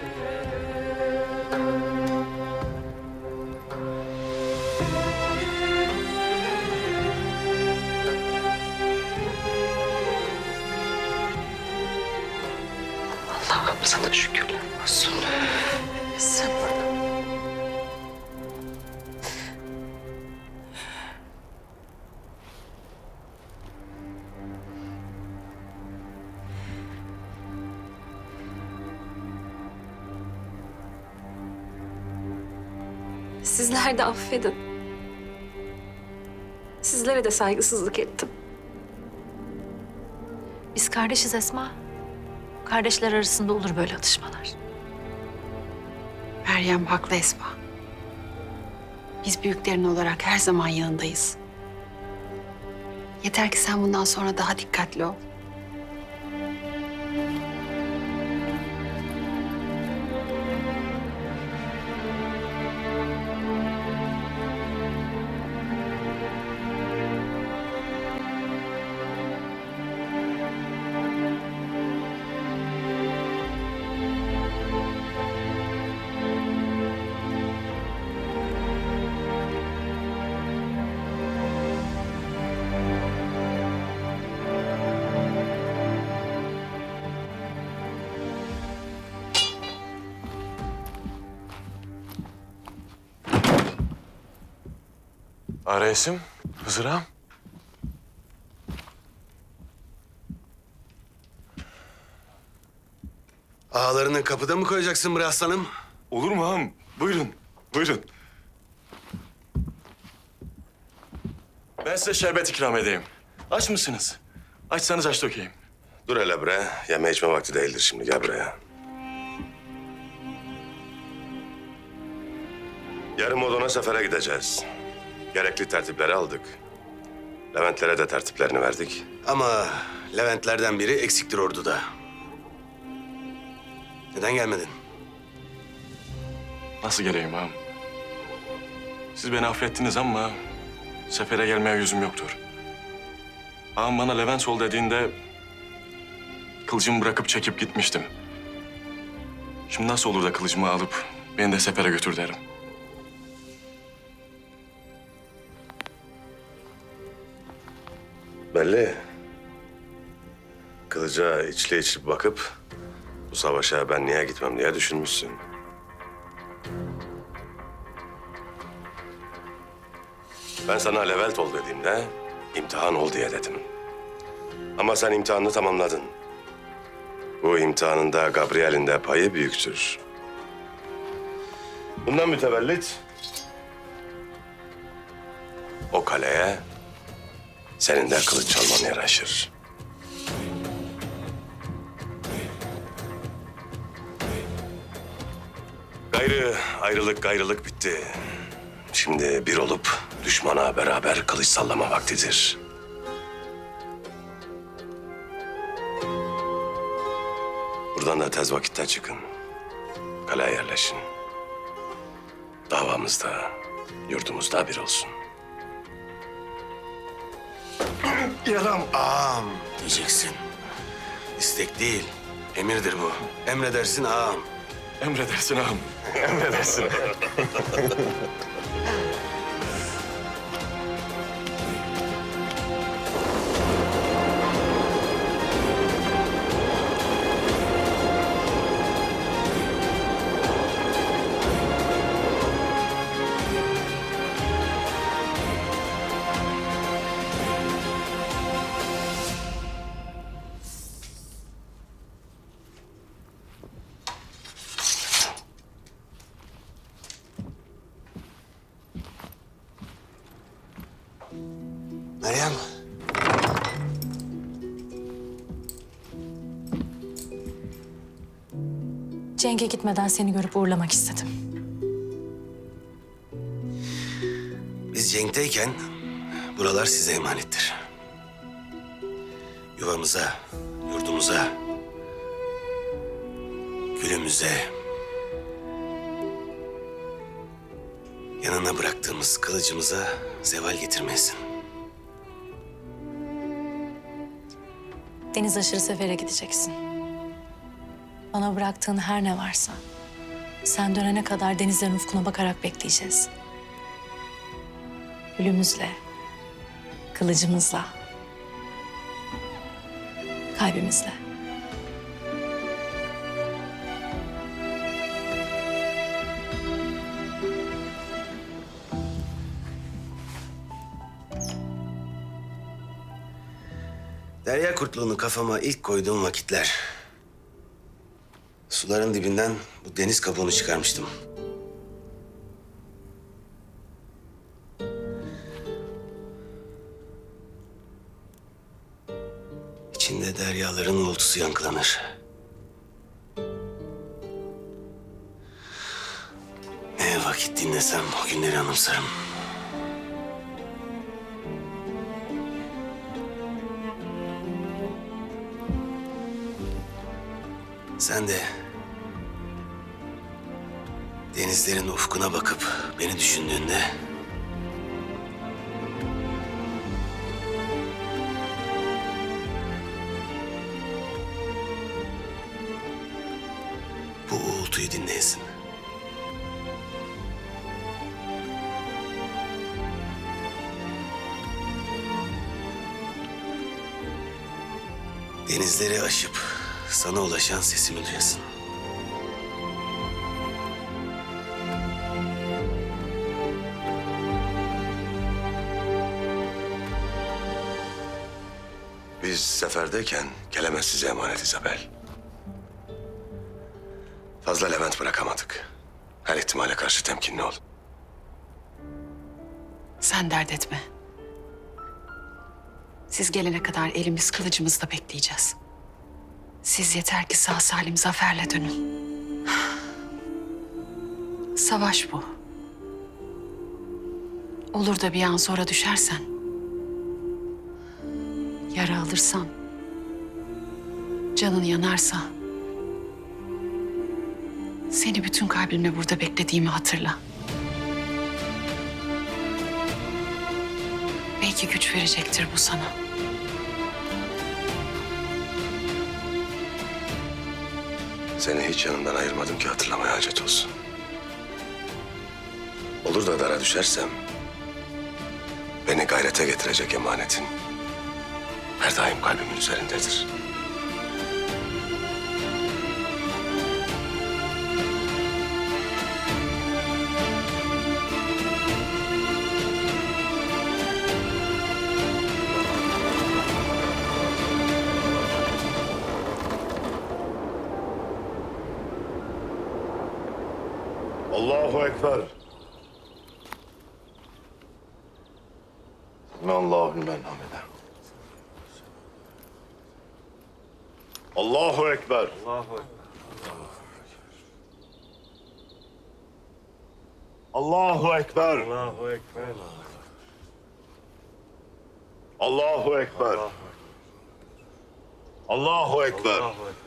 Allah'ım sana şükürler olsun. Sen Sizler de affedin. Sizlere de saygısızlık ettim. Biz kardeşiz Esma. Kardeşler arasında olur böyle atışmalar. Meryem haklı Esma. Biz büyüklerin olarak her zaman yanındayız. Yeter ki sen bundan sonra daha dikkatli ol. Reisim, Hızır ağam. Ağalarını kapıda mı koyacaksın bre aslanım? Olur mu ağam? Buyurun, buyurun. Ben size şerbet ikram edeyim. Aç mısınız? Açsanız aç dökeyim. Dur hele bre. Yeme içme vakti değildir şimdi. Gel buraya. Yarın Modon'a sefere gideceğiz. Gerekli tertipleri aldık. Leventlere de tertiplerini verdik. Ama Leventlerden biri eksiktir orduda. Neden gelmedin? Nasıl geleyim ağam? Siz beni affettiniz ama sefere gelmeye yüzüm yoktur. Ağam bana Levent ol dediğinde kılıcımı bırakıp çekip gitmiştim. Şimdi nasıl olur da kılıcımı alıp beni de sefere götür derim. Belli. Kılıca içli içli bakıp bu savaşa ben niye gitmem diye düşünmüşsün. Ben sana Levent ol dediğimde imtihan ol diye dedim. Ama sen imtihanını tamamladın. Bu imtihanında Gabriel'in de payı büyüktür. Bundan mütevellit o kaleye senin de kılıç çalman yaraşır. Ayrılık bitti. Şimdi bir olup düşmana beraber kılıç sallama vaktidir. Buradan da tez vakitte çıkın. Kaleye yerleşin. Davamızda, yurdumuzda bir olsun. Yaram ağam diyeceksin. İstek değil, emirdir bu. Emredersin ağam. Emredersin ağam. Emredersin. Meryem. Cenk'e gitmeden seni görüp uğurlamak istedim. Biz Cenk'teyken buralar size emanettir. Yuvamıza, yurdumuza, gülümüze, yanına bıraktığımız kılıcımıza zeval getirmesin. Deniz aşırı sefere gideceksin. Bana bıraktığın her ne varsa sen dönene kadar denizlerin ufkuna bakarak bekleyeceğiz. Gülümüzle, kılıcımızla, kalbimizle. Derya kurtluğunu kafama ilk koyduğum vakitler. Suların dibinden bu deniz kabuğunu çıkarmıştım. İçinde deryaların uğultusu yankılanır. Ne vakit dinlesem o günleri anımsarım. Sen de denizlerin ufkuna bakıp beni düşündüğünde bu uğultuyu dinleyesin. Denizleri aşıp sana ulaşan sesimi duyasın. Biz seferdeyken Kelemez size emanet İzabel. Fazla Levent bırakamadık. Her ihtimale karşı temkinli ol. Sen dert etme. Siz gelene kadar elimiz kılıcımızda bekleyeceğiz. Siz yeter ki sağ salim zaferle dönün. Savaş bu. Olur da bir an zora düşersen, yara alırsan, canın yanarsa, seni bütün kalbimle burada beklediğimi hatırla. Belki güç verecektir bu sana. Seni hiç yanımdan ayırmadım ki hatırlamaya hacet olsun. Olur da dara düşersem beni gayrete getirecek emanetin her daim kalbimin üzerindedir. Allahu Ekber. Allahu limen hamide. Allahu Ekber. Allahu Ekber. Allahu Ekber. Allahu Ekber. Allahu Ekber.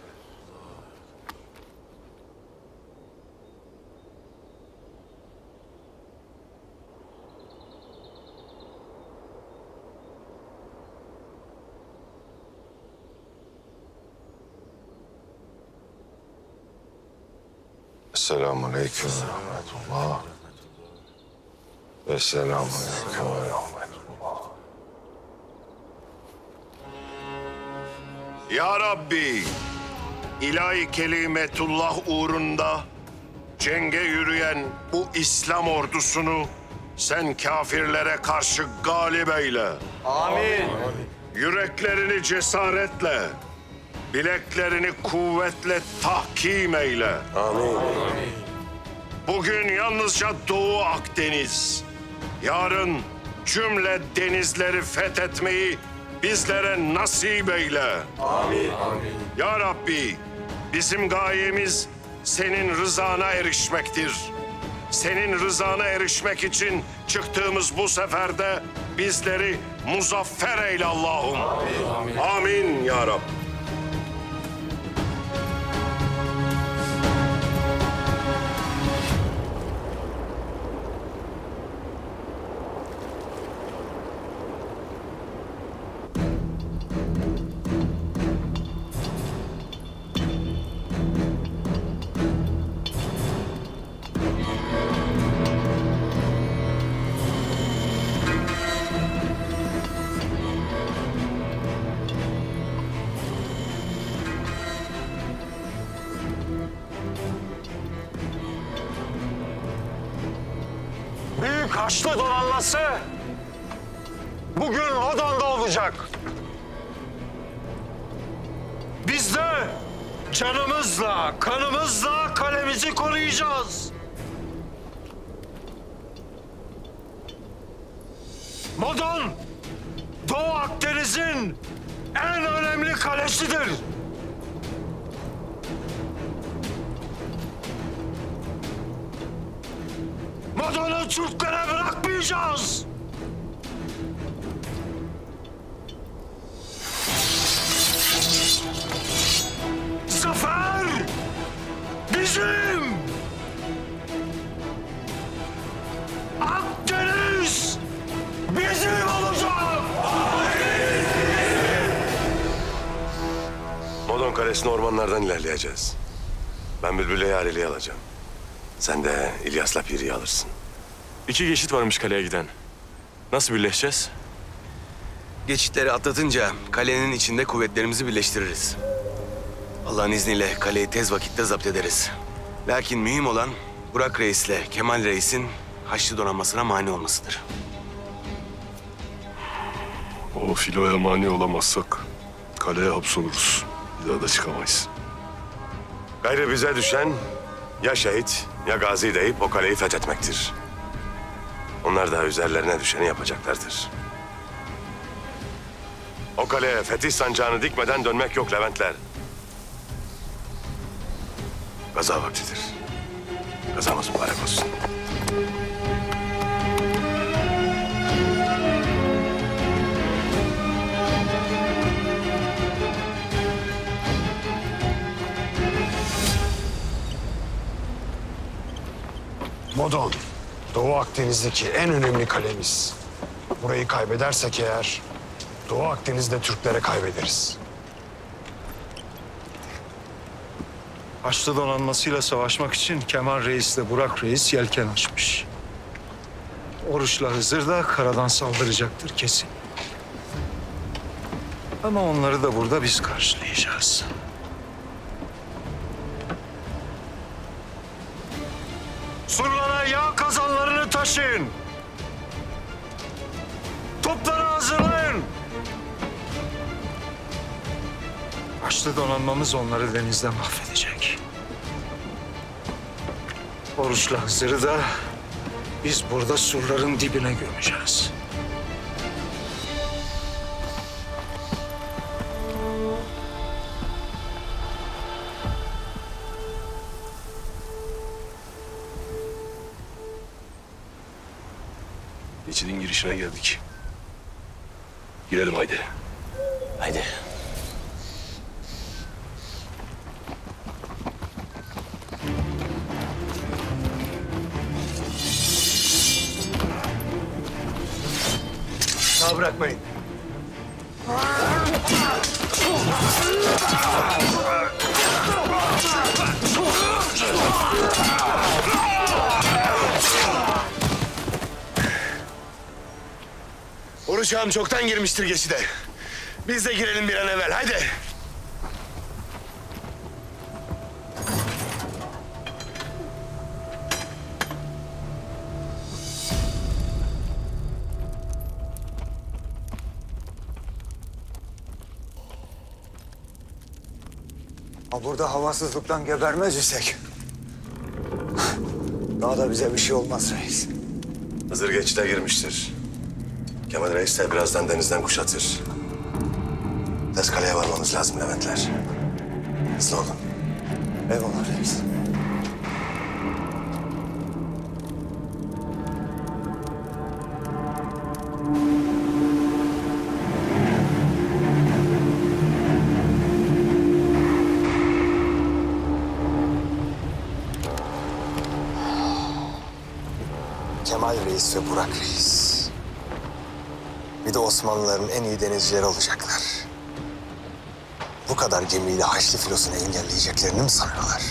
Esselamun Aleyküm ve Rahmetullah. Esselamun Aleyküm ve Rahmetullah. Ya Rabbi, ilahi kelimetullah uğrunda cenge yürüyen bu İslam ordusunu sen kafirlere karşı galip eyle. Amin. Yüreklerini cesaretle, bileklerini kuvvetle tahkim eyle. Amin. Bugün yalnızca Doğu Akdeniz, yarın cümle denizleri fethetmeyi bizlere nasip eyle. Amin. Ya Rabbi, bizim gayemiz senin rızana erişmektir. Senin rızana erişmek için çıktığımız bu seferde bizleri muzaffer eyle Allah'ım. Amin. Amin ya Rabbi. Büyük Haçlı donanması bugün Modon'da olacak. Biz de canımızla, kanımızla kalemizi koruyacağız. Modon, Doğu Akdeniz'in en önemli kalesidir. Modon'u Türklere bırakmayacağız. Zafer bizim. Akdeniz bizim olacak. Modon Kalesi'ne ormanlardan ilerleyeceğiz. Ben Bülbül'le Yareli'yi alacağım. Sen de İlyas'la Piri'yi alırsın. 2 geçit varmış kaleye giden. Nasıl birleşeceğiz? Geçitleri atlatınca kalenin içinde kuvvetlerimizi birleştiririz. Allah'ın izniyle kaleyi tez vakitte zapt ederiz. Lakin mühim olan Burak Reis'le Kemal Reis'in Haçlı donanmasına mani olmasıdır. O filoya mani olamazsak kaleye hapsoluruz. Bir daha da çıkamayız. Gayrı bize düşen ya şehit ya gazi deyip o kaleyi fethetmektir. Onlar da üzerlerine düşeni yapacaklardır. O kaleye fetih sancağını dikmeden dönmek yok Leventler. Gaza vaktidir. Gazamız mübarek olsun. Modon, Doğu Akdeniz'deki en önemli kalemiz. Burayı kaybedersek eğer, Doğu Akdeniz'de Türklere kaybederiz. Haçlı donanmasıyla savaşmak için Kemal Reis'le Burak Reis yelken açmış. Oruç'la Hızır da karadan saldıracaktır kesin. Ama onları da burada biz karşılayacağız. Surlara yağ kazanlarını taşıyın. Topları hazırlayın. Haçlı donanmamız onları denizde mahvedecek. Oruç'la Hızır'ı da biz burada surların dibine gömeceğiz. Geçidin girişine geldik. Girelim haydi. Haydi. Sağ bırakmayın. Oruç ağam çoktan girmiştir geçide. Biz de girelim bir an evvel, haydi. Ha burada havasızlıktan gebermez isek daha da bize bir şey olmaz reis. Hızır geçide girmiştir. Kemal Reis de birazdan denizden kuşatır. Tezkaleye varmamız lazım Leventler. Hızlı olun. Eyvallah reis. Kemal Reis ve Burak Reis. Bir de Osmanlıların en iyi denizcileri olacaklar. Bu kadar gemiyle Haçlı filosunu engelleyeceklerini mi sanıyorlar?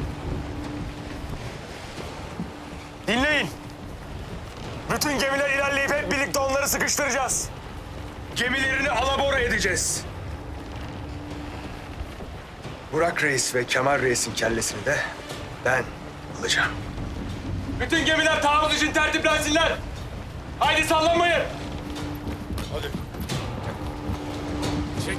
Dinleyin. Bütün gemiler ilerleyip hep birlikte onları sıkıştıracağız. Gemilerini alabora edeceğiz. Burak Reis ve Kemal Reis'in kellesini de ben alacağım. Bütün gemiler taarruz için tertiplensinler. Haydi sallanmayın. Hadi. Çek.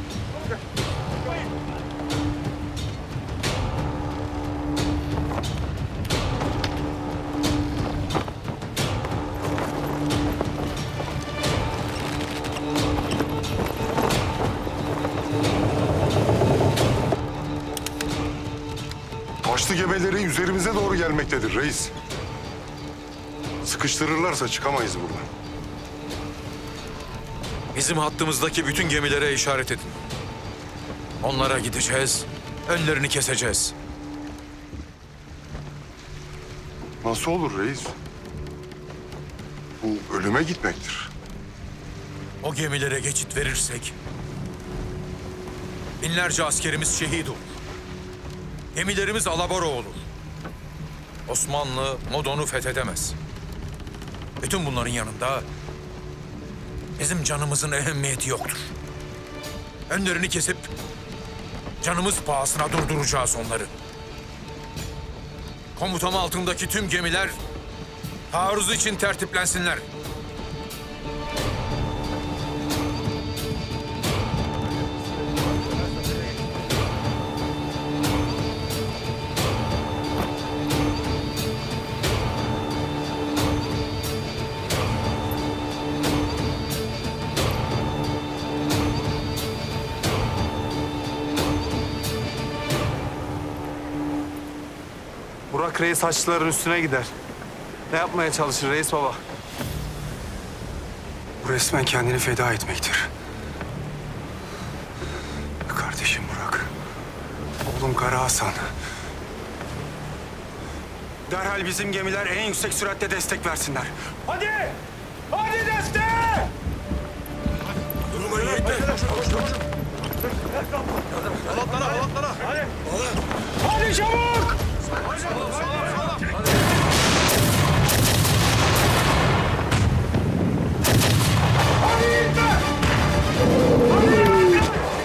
Haçlı gemileri üzerimize doğru gelmektedir reis. Sıkıştırırlarsa çıkamayız buradan. Bizim hattımızdaki bütün gemilere işaret edin. Onlara gideceğiz, önlerini keseceğiz. Nasıl olur reis? Bu ölüme gitmektir. O gemilere geçit verirsek binlerce askerimiz şehit olur. Gemilerimiz alabora olur. Osmanlı Modon'u fethedemez. Bütün bunların yanında bizim canımızın ehemmiyeti yoktur. Önlerini kesip canımız pahasına durduracağız onları. Komutam altındaki tüm gemiler taarruz için tertiplensinler. Burak Reis Haçlıların üstüne gider. Ne yapmaya çalışır reis baba? Bu resmen kendini feda etmektir. Kardeşim Burak. Oğlum Kara Hasan. Derhal bizim gemiler en yüksek süratle destek versinler. Hadi! Hadi deste! Durmayın yeter. Halatlara! Hadi! Hadi çabuk! Hadi gitme! Hadi!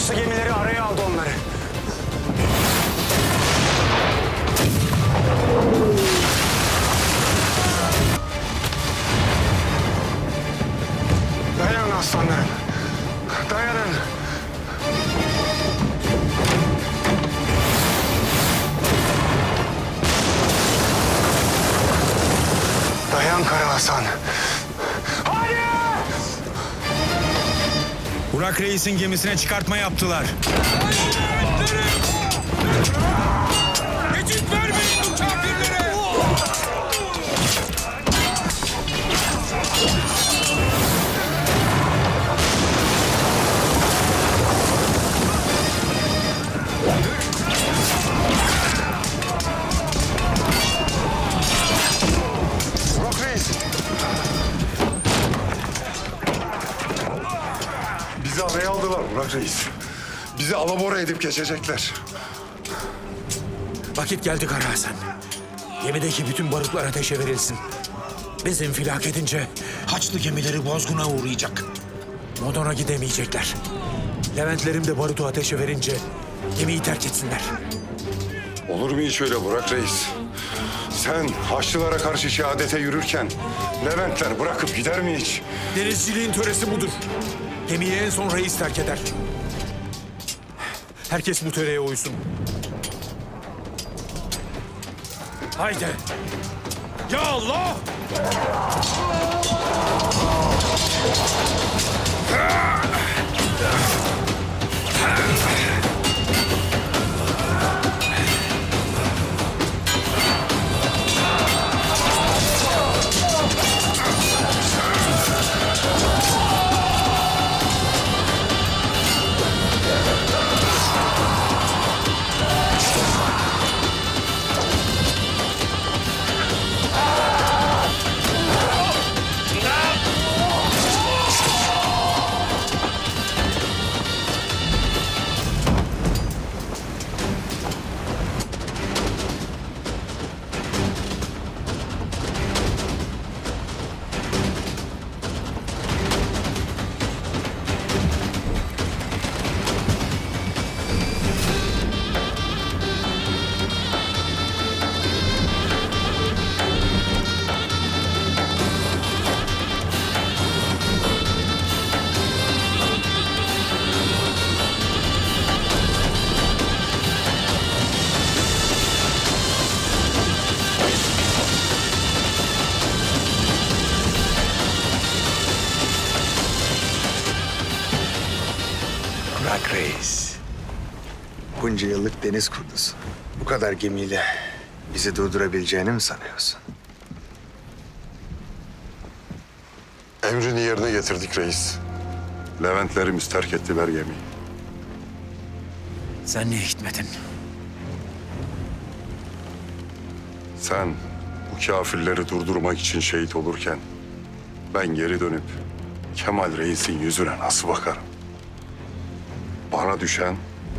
Haçlı gemileri araya aldı onları. Dayanın aslanlarım. Dayanın. Dayan Kara Hasan. Burak Reis'in gemisine çıkartma yaptılar. Geçit vermeyin bu kafirlere! Burak Reis. Bizi araya aldılar Burak Reis. Bizi alabora edip geçecekler. Vakit geldi Kara Hasan. Gemideki bütün barutlar ateşe verilsin. Biz infilak edince Haçlı gemileri bozguna uğrayacak. Modon'a gidemeyecekler. Leventlerim de barutu ateşe verince gemiyi terk etsinler. Olur mu hiç öyle Burak Reis? Sen Haçlılara karşı şehadete yürürken Leventler bırakıp gider mi hiç? Denizciliğin töresi budur. Gemiyi en son reis terk eder. Herkes bu töreye uysun. Haydi. Ya Allah! Burak Reis. Bunca yıllık deniz kurdusu. Bu kadar gemiyle bizi durdurabileceğini mi sanıyorsun? Emrini yerine getirdik reis. Leventlerimiz terk ettiler gemiyi. Sen niye gitmedin? Sen bu kafirleri durdurmak için şehit olurken ben geri dönüp Kemal Reis'in yüzüne nasıl bakarım? Bana düşen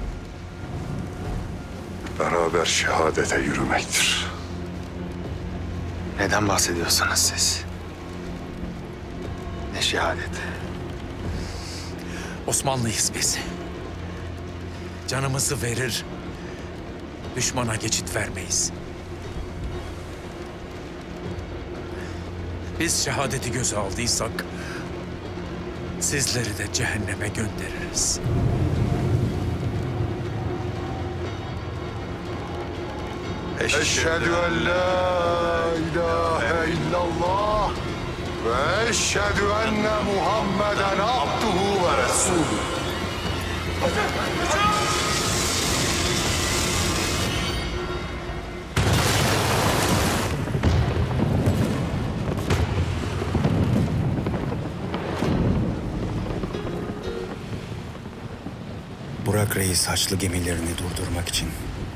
beraber şehadete yürümektir. Neden bahsediyorsunuz siz? Ne şehadeti? Osmanlıyız biz. Canımızı verir, düşmana geçit vermeyiz. Biz şehadeti göze aldıysak, sizleri de cehenneme göndeririz. Eşhedü en la ilahe illallah ve eşhedü enne Muhammeden abduhu ve resulü. Burak Reis Haçlı gemilerini durdurmak için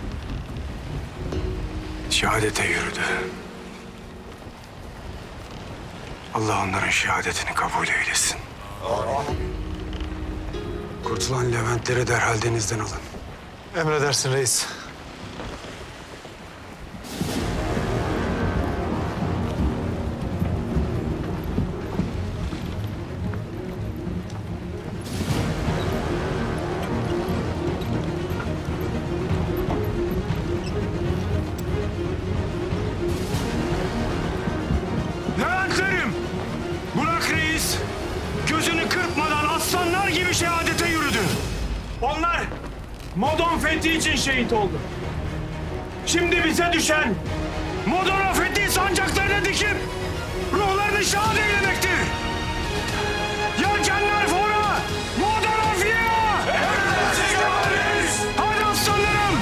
Şehadete yürüdü. Allah onların şehadetini kabul eylesin. Kurtulan Leventleri derhal denizden alın. Emredersin reis. Onlar Modon fethi için şehit oldu. Şimdi bize düşen Modon'un fethi sancaklarını dikip ruhlarını şad eylemektir. Yelkenler fora, Modon'un fiya! Emredersiniz Kemal Reis! Hadi aslanlarım!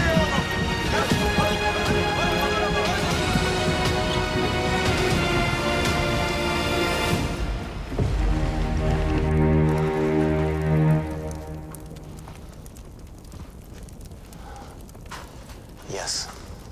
Yaz.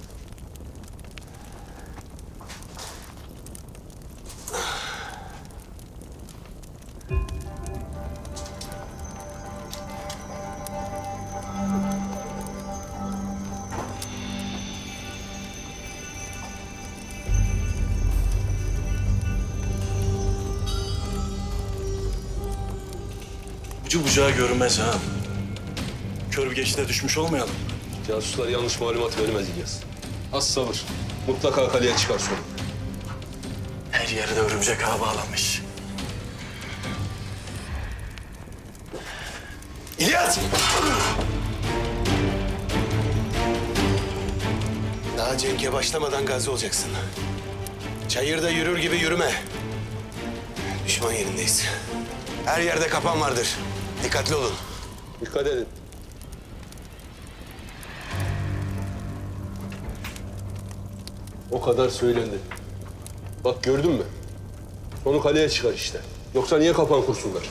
Ucu bucağı görünmez ha. Kör bir geçide düşmüş olmayalım. Casuslar yanlış malumat vermez İlyas. Az sabır. Mutlaka kaleye çıkar sonra. Her yerde örümcek ağı bağlanmış. İlyas! Daha cenke başlamadan gazi olacaksın. Çayırda yürür gibi yürüme. Düşman yerindeyiz. Her yerde kapan vardır. Dikkatli olun. Dikkat edin. O kadar söylendi. Bak gördün mü? Onu kaleye çıkar işte. Yoksa niye kapan kursunlar?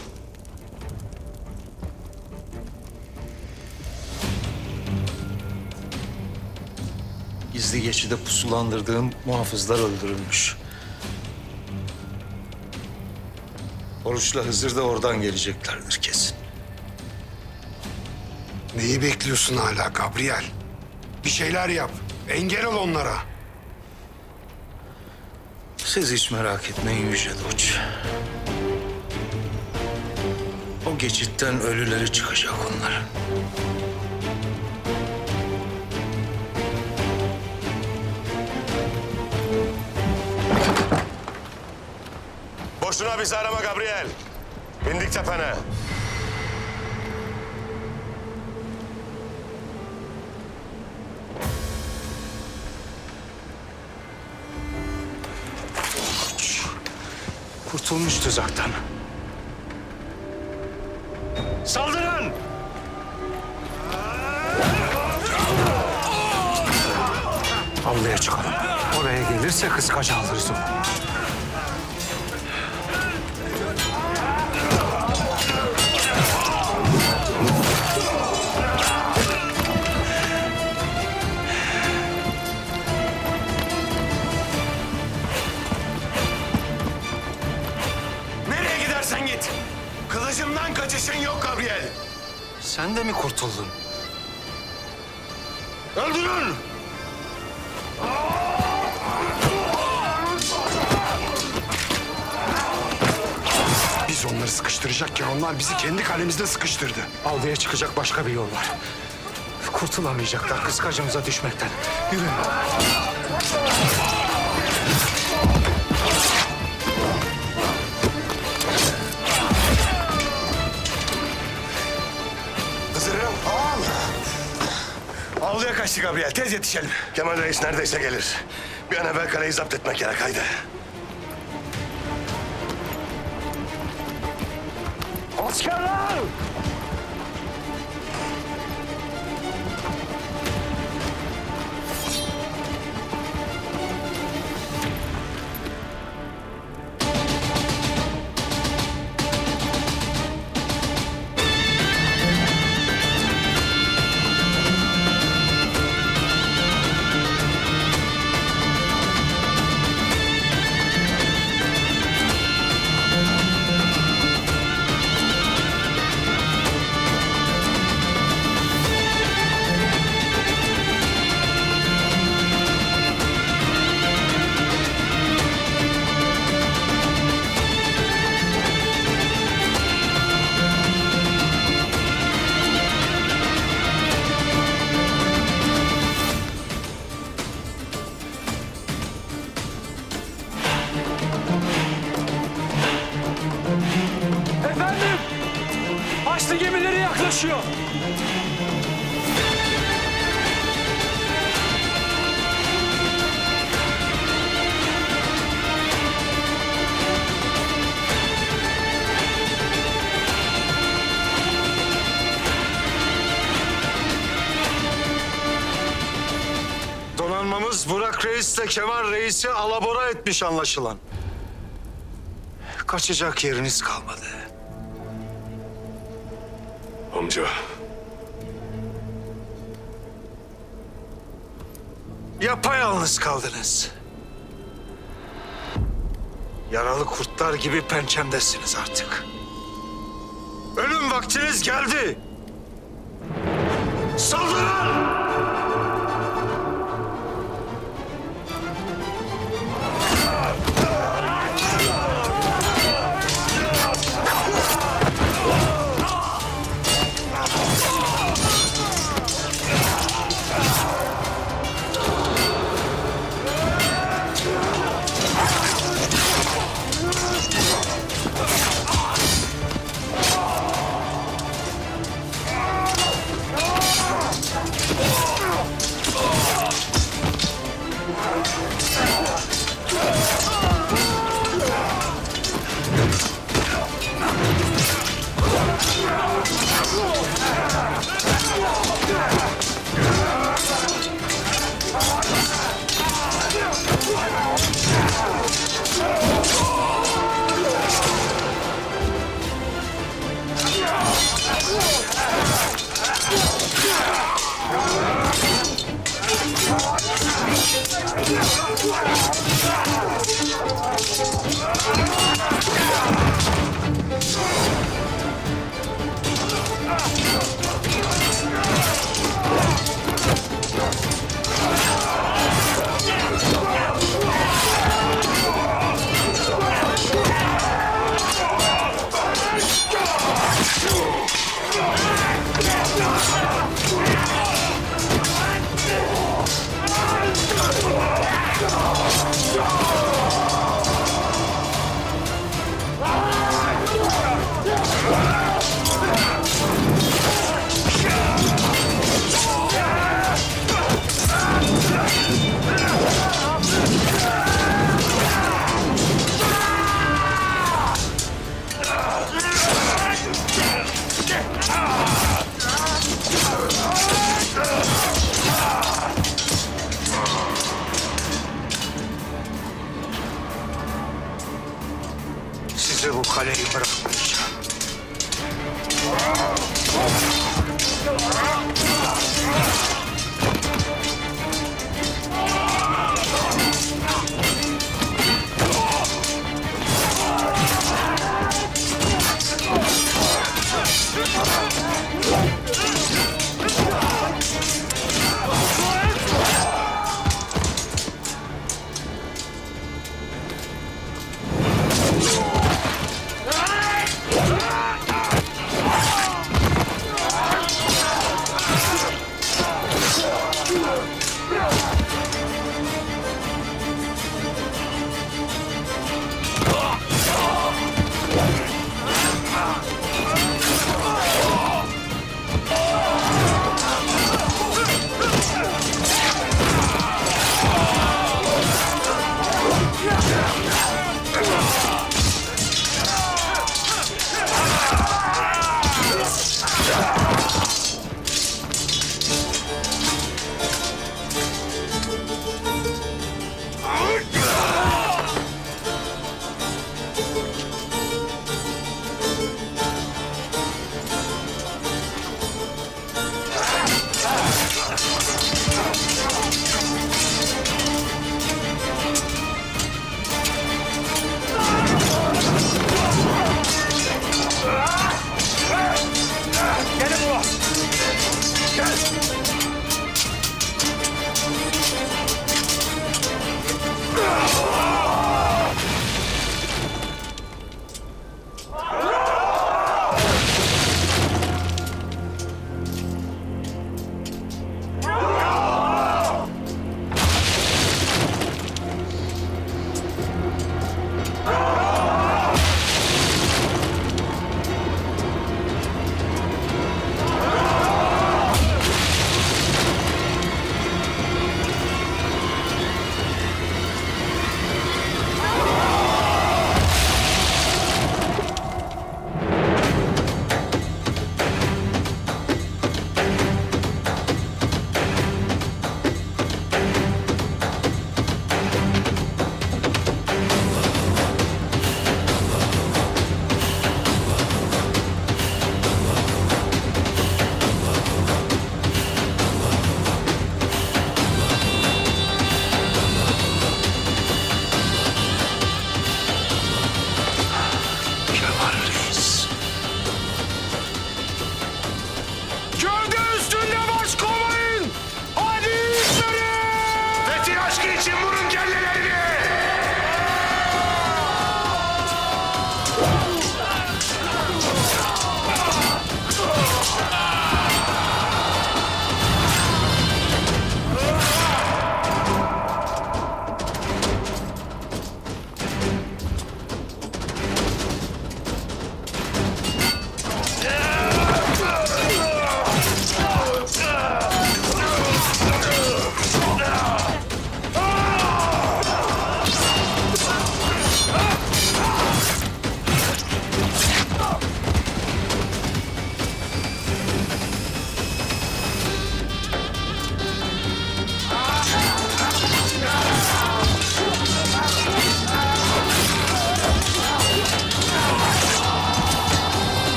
Gizli geçide pusulandırdığım muhafızlar öldürülmüş. Oruç'la Hızır da oradan geleceklerdir kesin. Neyi bekliyorsun hala Gabriel? Bir şeyler yap. Engel ol onlara. Siz hiç merak etmeyin Yüce Doç. O geçitten ölüleri çıkacak onların. Boşuna bizi arama Gabriel. Bindik tepene. Kurtulmuş tuzaktan. Saldırın! Avluya çıkalım. Oraya gelirse kıskaç alırız onu. Nereye gidersen git. Kılıcımdan kaçışın yok Gabriel. Sen de mi kurtuldun? Öldürün! Biz onları sıkıştıracakken onlar bizi kendi kalemizde sıkıştırdı. Avluya çıkacak başka bir yol var. Kurtulamayacaklar kıskacımıza düşmekten. Yürüyün. Hızır'ım. Ağam. Avluya kaçtı Gabriel. Tez yetişelim. Kemal Reis neredeyse gelir. Bir an evvel kaleyi zapt etmek gerek. Haydi. Askerler! yaklaşıyor. Donanmamız Burak Reis'le Kemal Reis'i alabora etmiş anlaşılan. Kaçacak yeriniz kalmadı. Amca. Yapayalnız kaldınız. Yaralı kurtlar gibi pençemdesiniz artık. Ölüm vaktiniz geldi. Saldırın! Size bu kaleyi bırakmayacağım.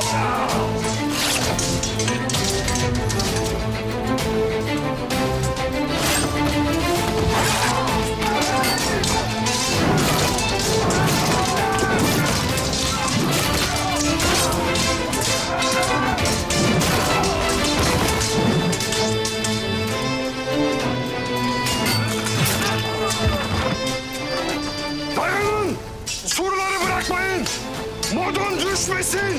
Dayanın! Surları bırakmayın! Modon düşmesin!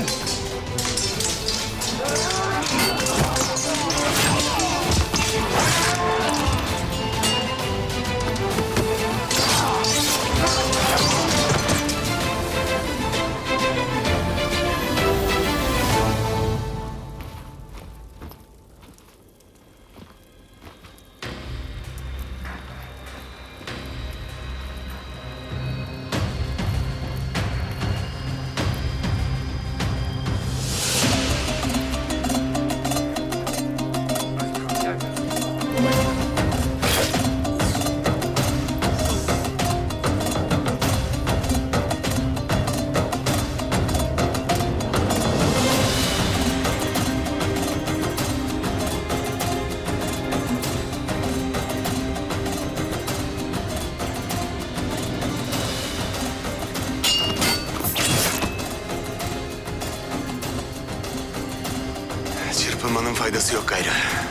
Çırpınmanın faydası yok gayrı.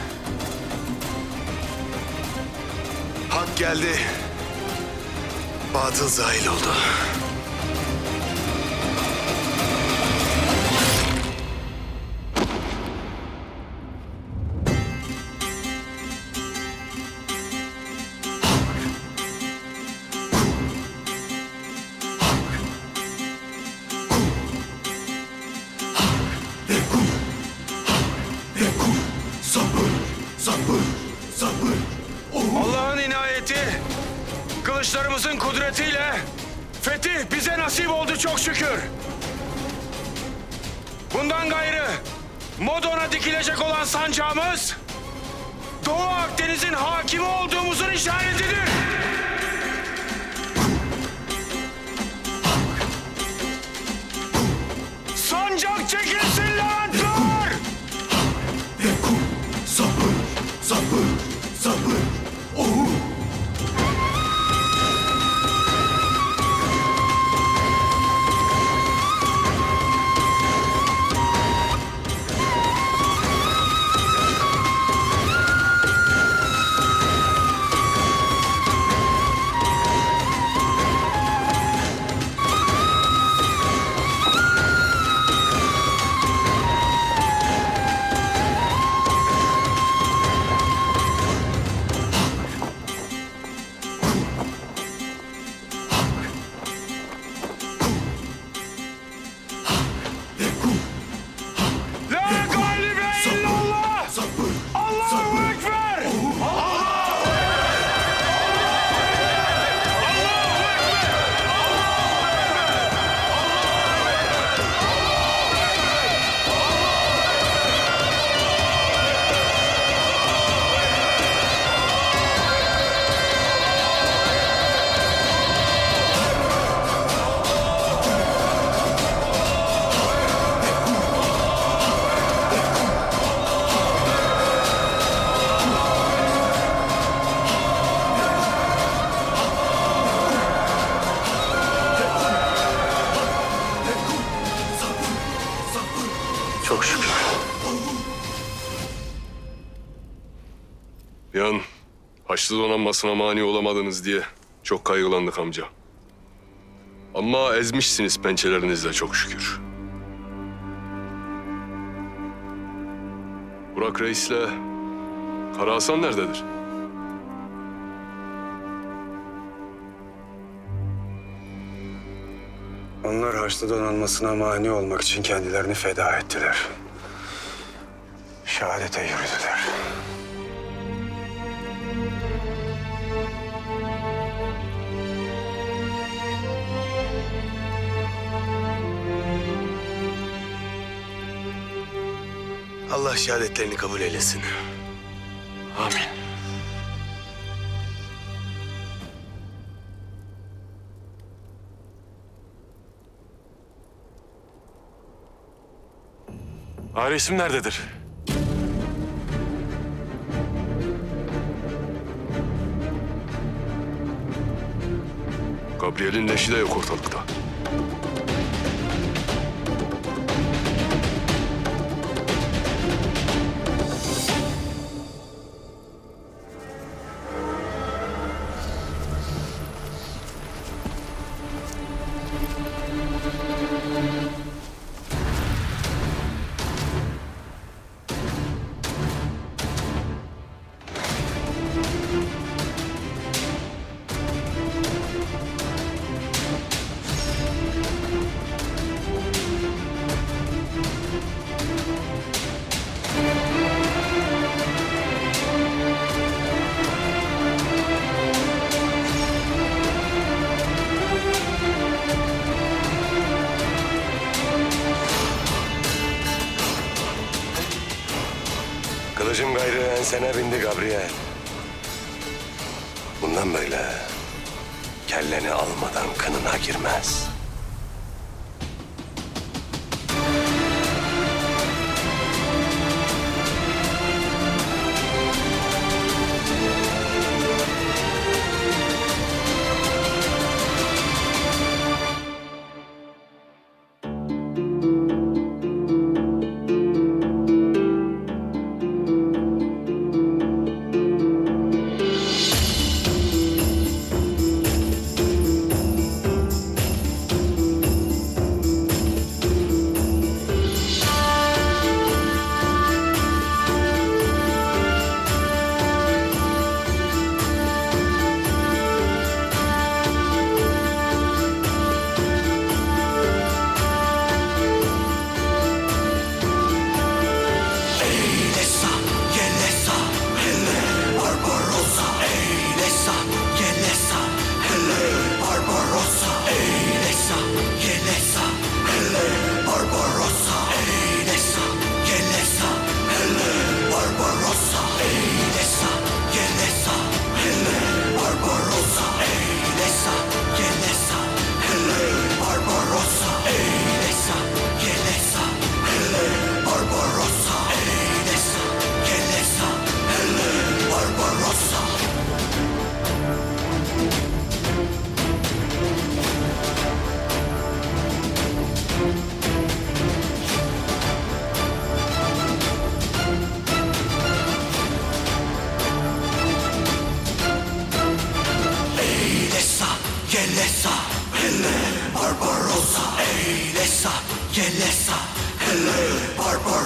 Hak geldi. Batıl zahil oldu. Allah'ın inayeti, kılıçlarımızın kudretiyle fetih bize nasip oldu çok şükür. Bundan gayrı Modon'a dikilecek olan sancağımız Doğu Akdeniz'in hakimi olduğumuzun işaretidir. Sancak çekilsin Leventler! Sabır, sabır, sabır. Çok şükür. Bir an Haçlı donanmasına mani olamadınız diye çok kaygılandık amca. Ama ezmişsiniz pençelerinizle çok şükür. Burak Reis'le Kara Hasan nerededir? Onlar Haçlı donanmasına mani olmak için kendilerini feda ettiler. Şehadete yürüdüler. Allah şehadetlerini kabul eylesin. Amin. Reisim nerededir? Gabriel'in leşi de yok ortalıkta. Kılıcım gayrı ensene bindi Gabriel. Bundan böyle kelleni almadan kınına girmez. Barbarossa, Eilesa, Gelesa, Hele, Barbarossa.